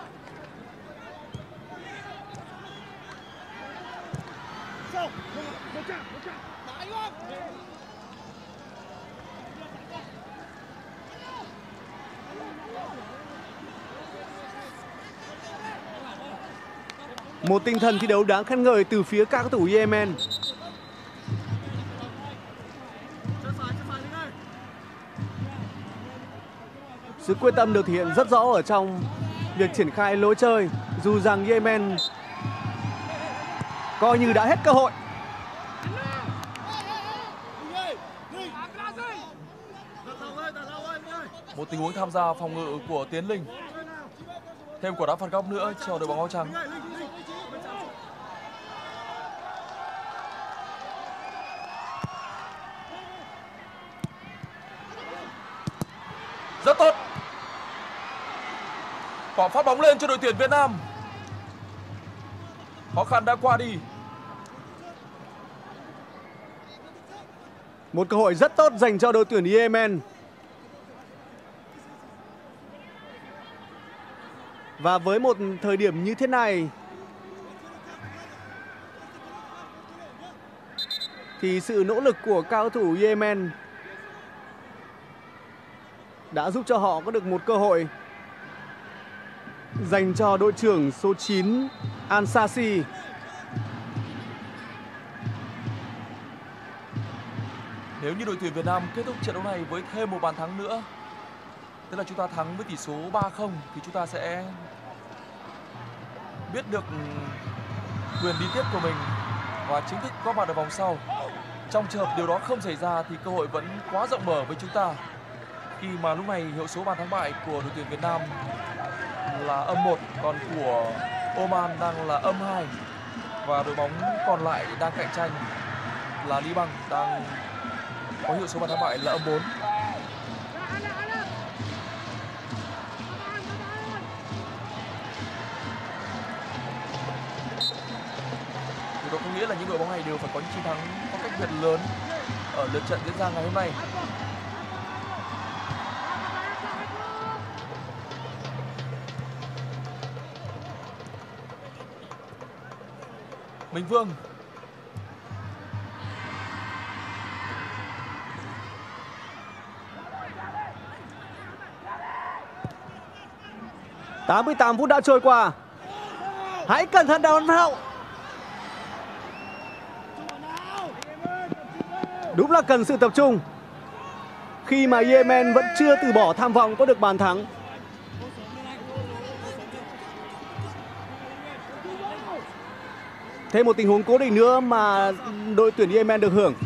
Một tinh thần thi đấu đáng khen ngợi từ phía các cầu thủ Yemen. Sự quyết tâm được thể hiện rất rõ ở trong việc triển khai lối chơi, dù rằng Yemen coi như đã hết cơ hội. Một tình huống tham gia phòng ngự của Tiến Linh. Thêm quả đá phạt góc nữa cho đội bóng áo trắng. Rất tốt. Quả phát bóng lên cho đội tuyển Việt Nam. Khó khăn đã qua đi. Một cơ hội rất tốt dành cho đội tuyển Yemen. Và với một thời điểm như thế này thì sự nỗ lực của cao thủ Yemen đã giúp cho họ có được một cơ hội dành cho đội trưởng số chín Al-Sasi. Nếu như đội tuyển Việt Nam kết thúc trận đấu này với thêm một bàn thắng nữa, tức là chúng ta thắng với tỷ số ba không, thì chúng ta sẽ biết được quyền đi tiếp của mình và chính thức có mặt ở vòng sau. Trong trường hợp điều đó không xảy ra thì cơ hội vẫn quá rộng mở với chúng ta, khi mà lúc này hiệu số bàn thắng bại của đội tuyển Việt Nam là âm một, còn của Oman đang là âm hai, và đội bóng còn lại đang cạnh tranh là Liban đang có hiệu số bàn thắng bại là âm bốn. Điều đó có nghĩa là những đội bóng này đều phải có những chiến thắng có cách biệt lớn ở lượt trận diễn ra ngày hôm nay. Minh Vương. tám mươi tám phút đã trôi qua. Hãy cẩn thận đón hậu. Đúng là cần sự tập trung khi mà Yemen vẫn chưa từ bỏ tham vọng có được bàn thắng. Thêm một tình huống cố định nữa mà đội tuyển Yemen được hưởng.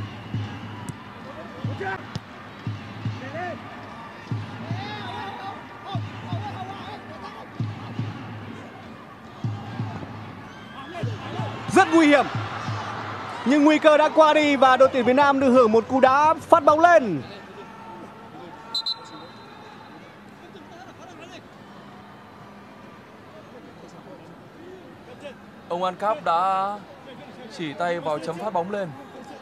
Rất nguy hiểm. Nhưng nguy cơ đã qua đi và đội tuyển Việt Nam được hưởng một cú đá phát bóng lên. Ông An Cáp đã chỉ tay vào chấm phát bóng lên.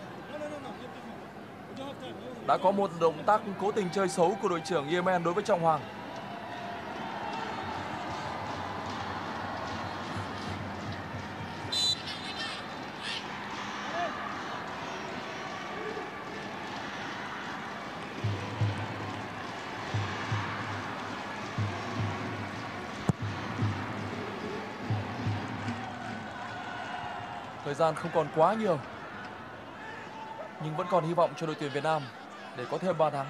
Đã có một động tác cố tình chơi xấu của đội trưởng Yemen đối với Trọng Hoàng. Thời gian không còn quá nhiều, nhưng vẫn còn hy vọng cho đội tuyển Việt Nam để có thêm ba thắng.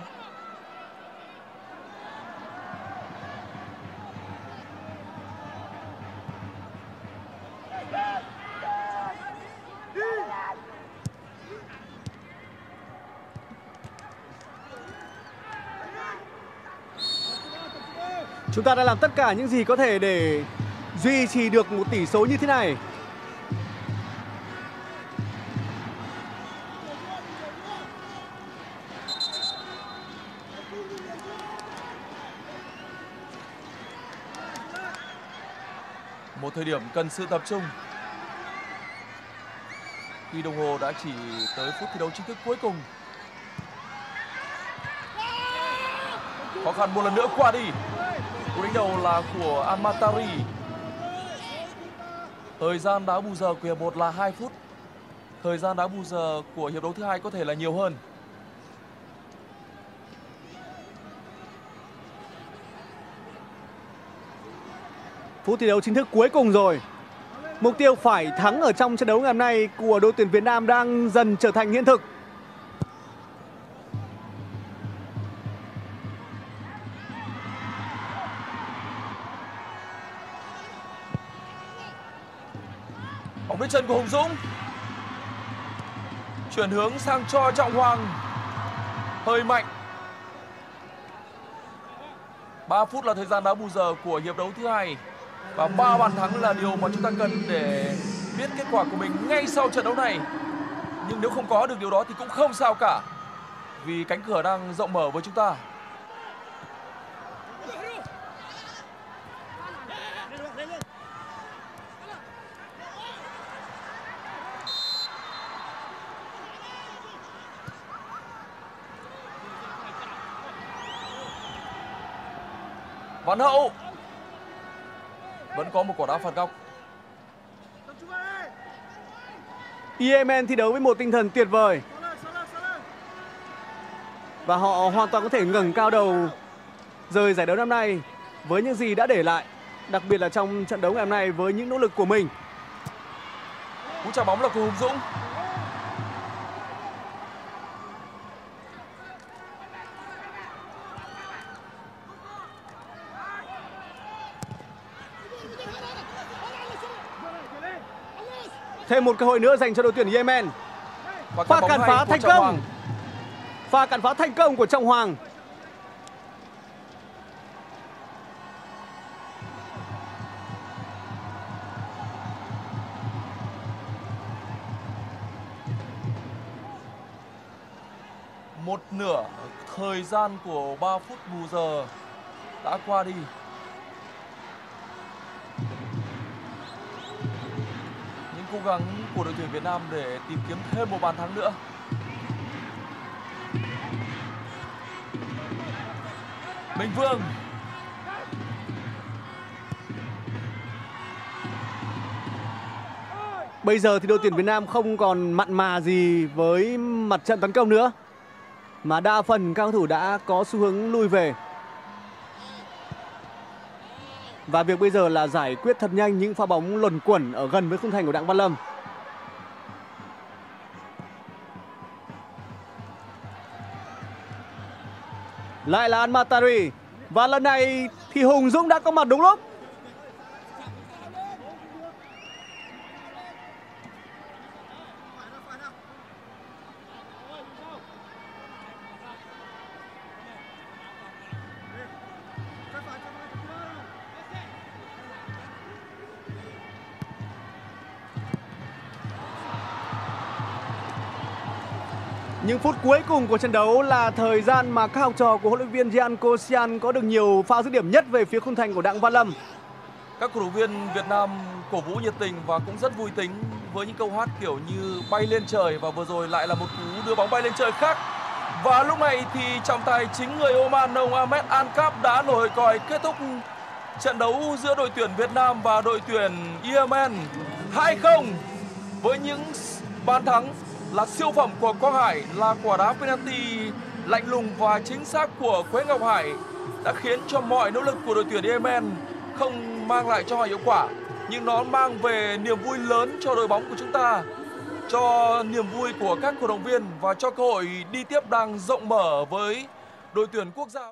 Chúng ta đã làm tất cả những gì có thể để duy trì được một tỷ số như thế này. Một thời điểm cần sự tập trung, khi đồng hồ đã chỉ tới phút thi đấu chính thức cuối cùng. Khó khăn một lần nữa qua đi. Cú đánh đầu là của Almatari. Thời gian đá bù giờ của hiệp một là hai phút. Thời gian đá bù giờ của hiệp đấu thứ hai có thể là nhiều hơn. Phút thi đấu chính thức cuối cùng rồi. Mục tiêu phải thắng ở trong trận đấu ngày hôm nay của đội tuyển Việt Nam đang dần trở thành hiện thực. Bóng đến chân của Hùng Dũng. Chuyển hướng sang cho Trọng Hoàng. Hơi mạnh. ba phút là thời gian đá bù giờ của hiệp đấu thứ hai. Và ba bàn thắng là điều mà chúng ta cần để biết kết quả của mình ngay sau trận đấu này. Nhưng nếu không có được điều đó thì cũng không sao cả, vì cánh cửa đang rộng mở với chúng ta. Văn Hậu vẫn có một quả đá phạt góc. Yemen thi đấu với một tinh thần tuyệt vời và họ hoàn toàn có thể ngẩng cao đầu rời giải đấu năm nay với những gì đã để lại, đặc biệt là trong trận đấu ngày hôm nay với những nỗ lực của mình. Cú chạm bóng là của Hùng Dũng. Thêm một cơ hội nữa dành cho đội tuyển Yemen. Pha cản phá thành công. Pha cản phá thành công của Trọng Hoàng. Một nửa thời gian của ba phút bù giờ đã qua đi. Cố gắng của đội tuyển Việt Nam để tìm kiếm thêm một bàn thắng nữa. Minh Vương. Bây giờ thì đội tuyển Việt Nam không còn mặn mà gì với mặt trận tấn công nữa, mà đa phần các cầu thủ đã có xu hướng lui về. Và việc bây giờ là giải quyết thật nhanh những pha bóng luẩn quẩn ở gần với khung thành của Đặng Văn Lâm. Lại là Almatari. Và lần này thì Hùng Dũng đã có mặt đúng lúc. Những phút cuối cùng của trận đấu là thời gian mà các học trò của huấn luyện viên Jean Kosian có được nhiều pha dứt điểm nhất về phía khung thành của Đặng Văn Lâm. Các cổ động viên Việt Nam cổ vũ nhiệt tình và cũng rất vui tính với những câu hát kiểu như bay lên trời, và vừa rồi lại là một cú đưa bóng bay lên trời khác. Và lúc này thì trọng tài chính người Oman ông Ahmed Ankap đã nổi còi kết thúc trận đấu giữa đội tuyển Việt Nam và đội tuyển Yemen hai không với những bàn thắng là siêu phẩm của Quang Hải, là quả đá penalty lạnh lùng và chính xác của Quế Ngọc Hải đã khiến cho mọi nỗ lực của đội tuyển Yemen không mang lại cho họ hiệu quả. nhưng nó mang về niềm vui lớn cho đội bóng của chúng ta, cho niềm vui của các cổ động viên và cho cơ hội đi tiếp đang rộng mở với đội tuyển quốc gia.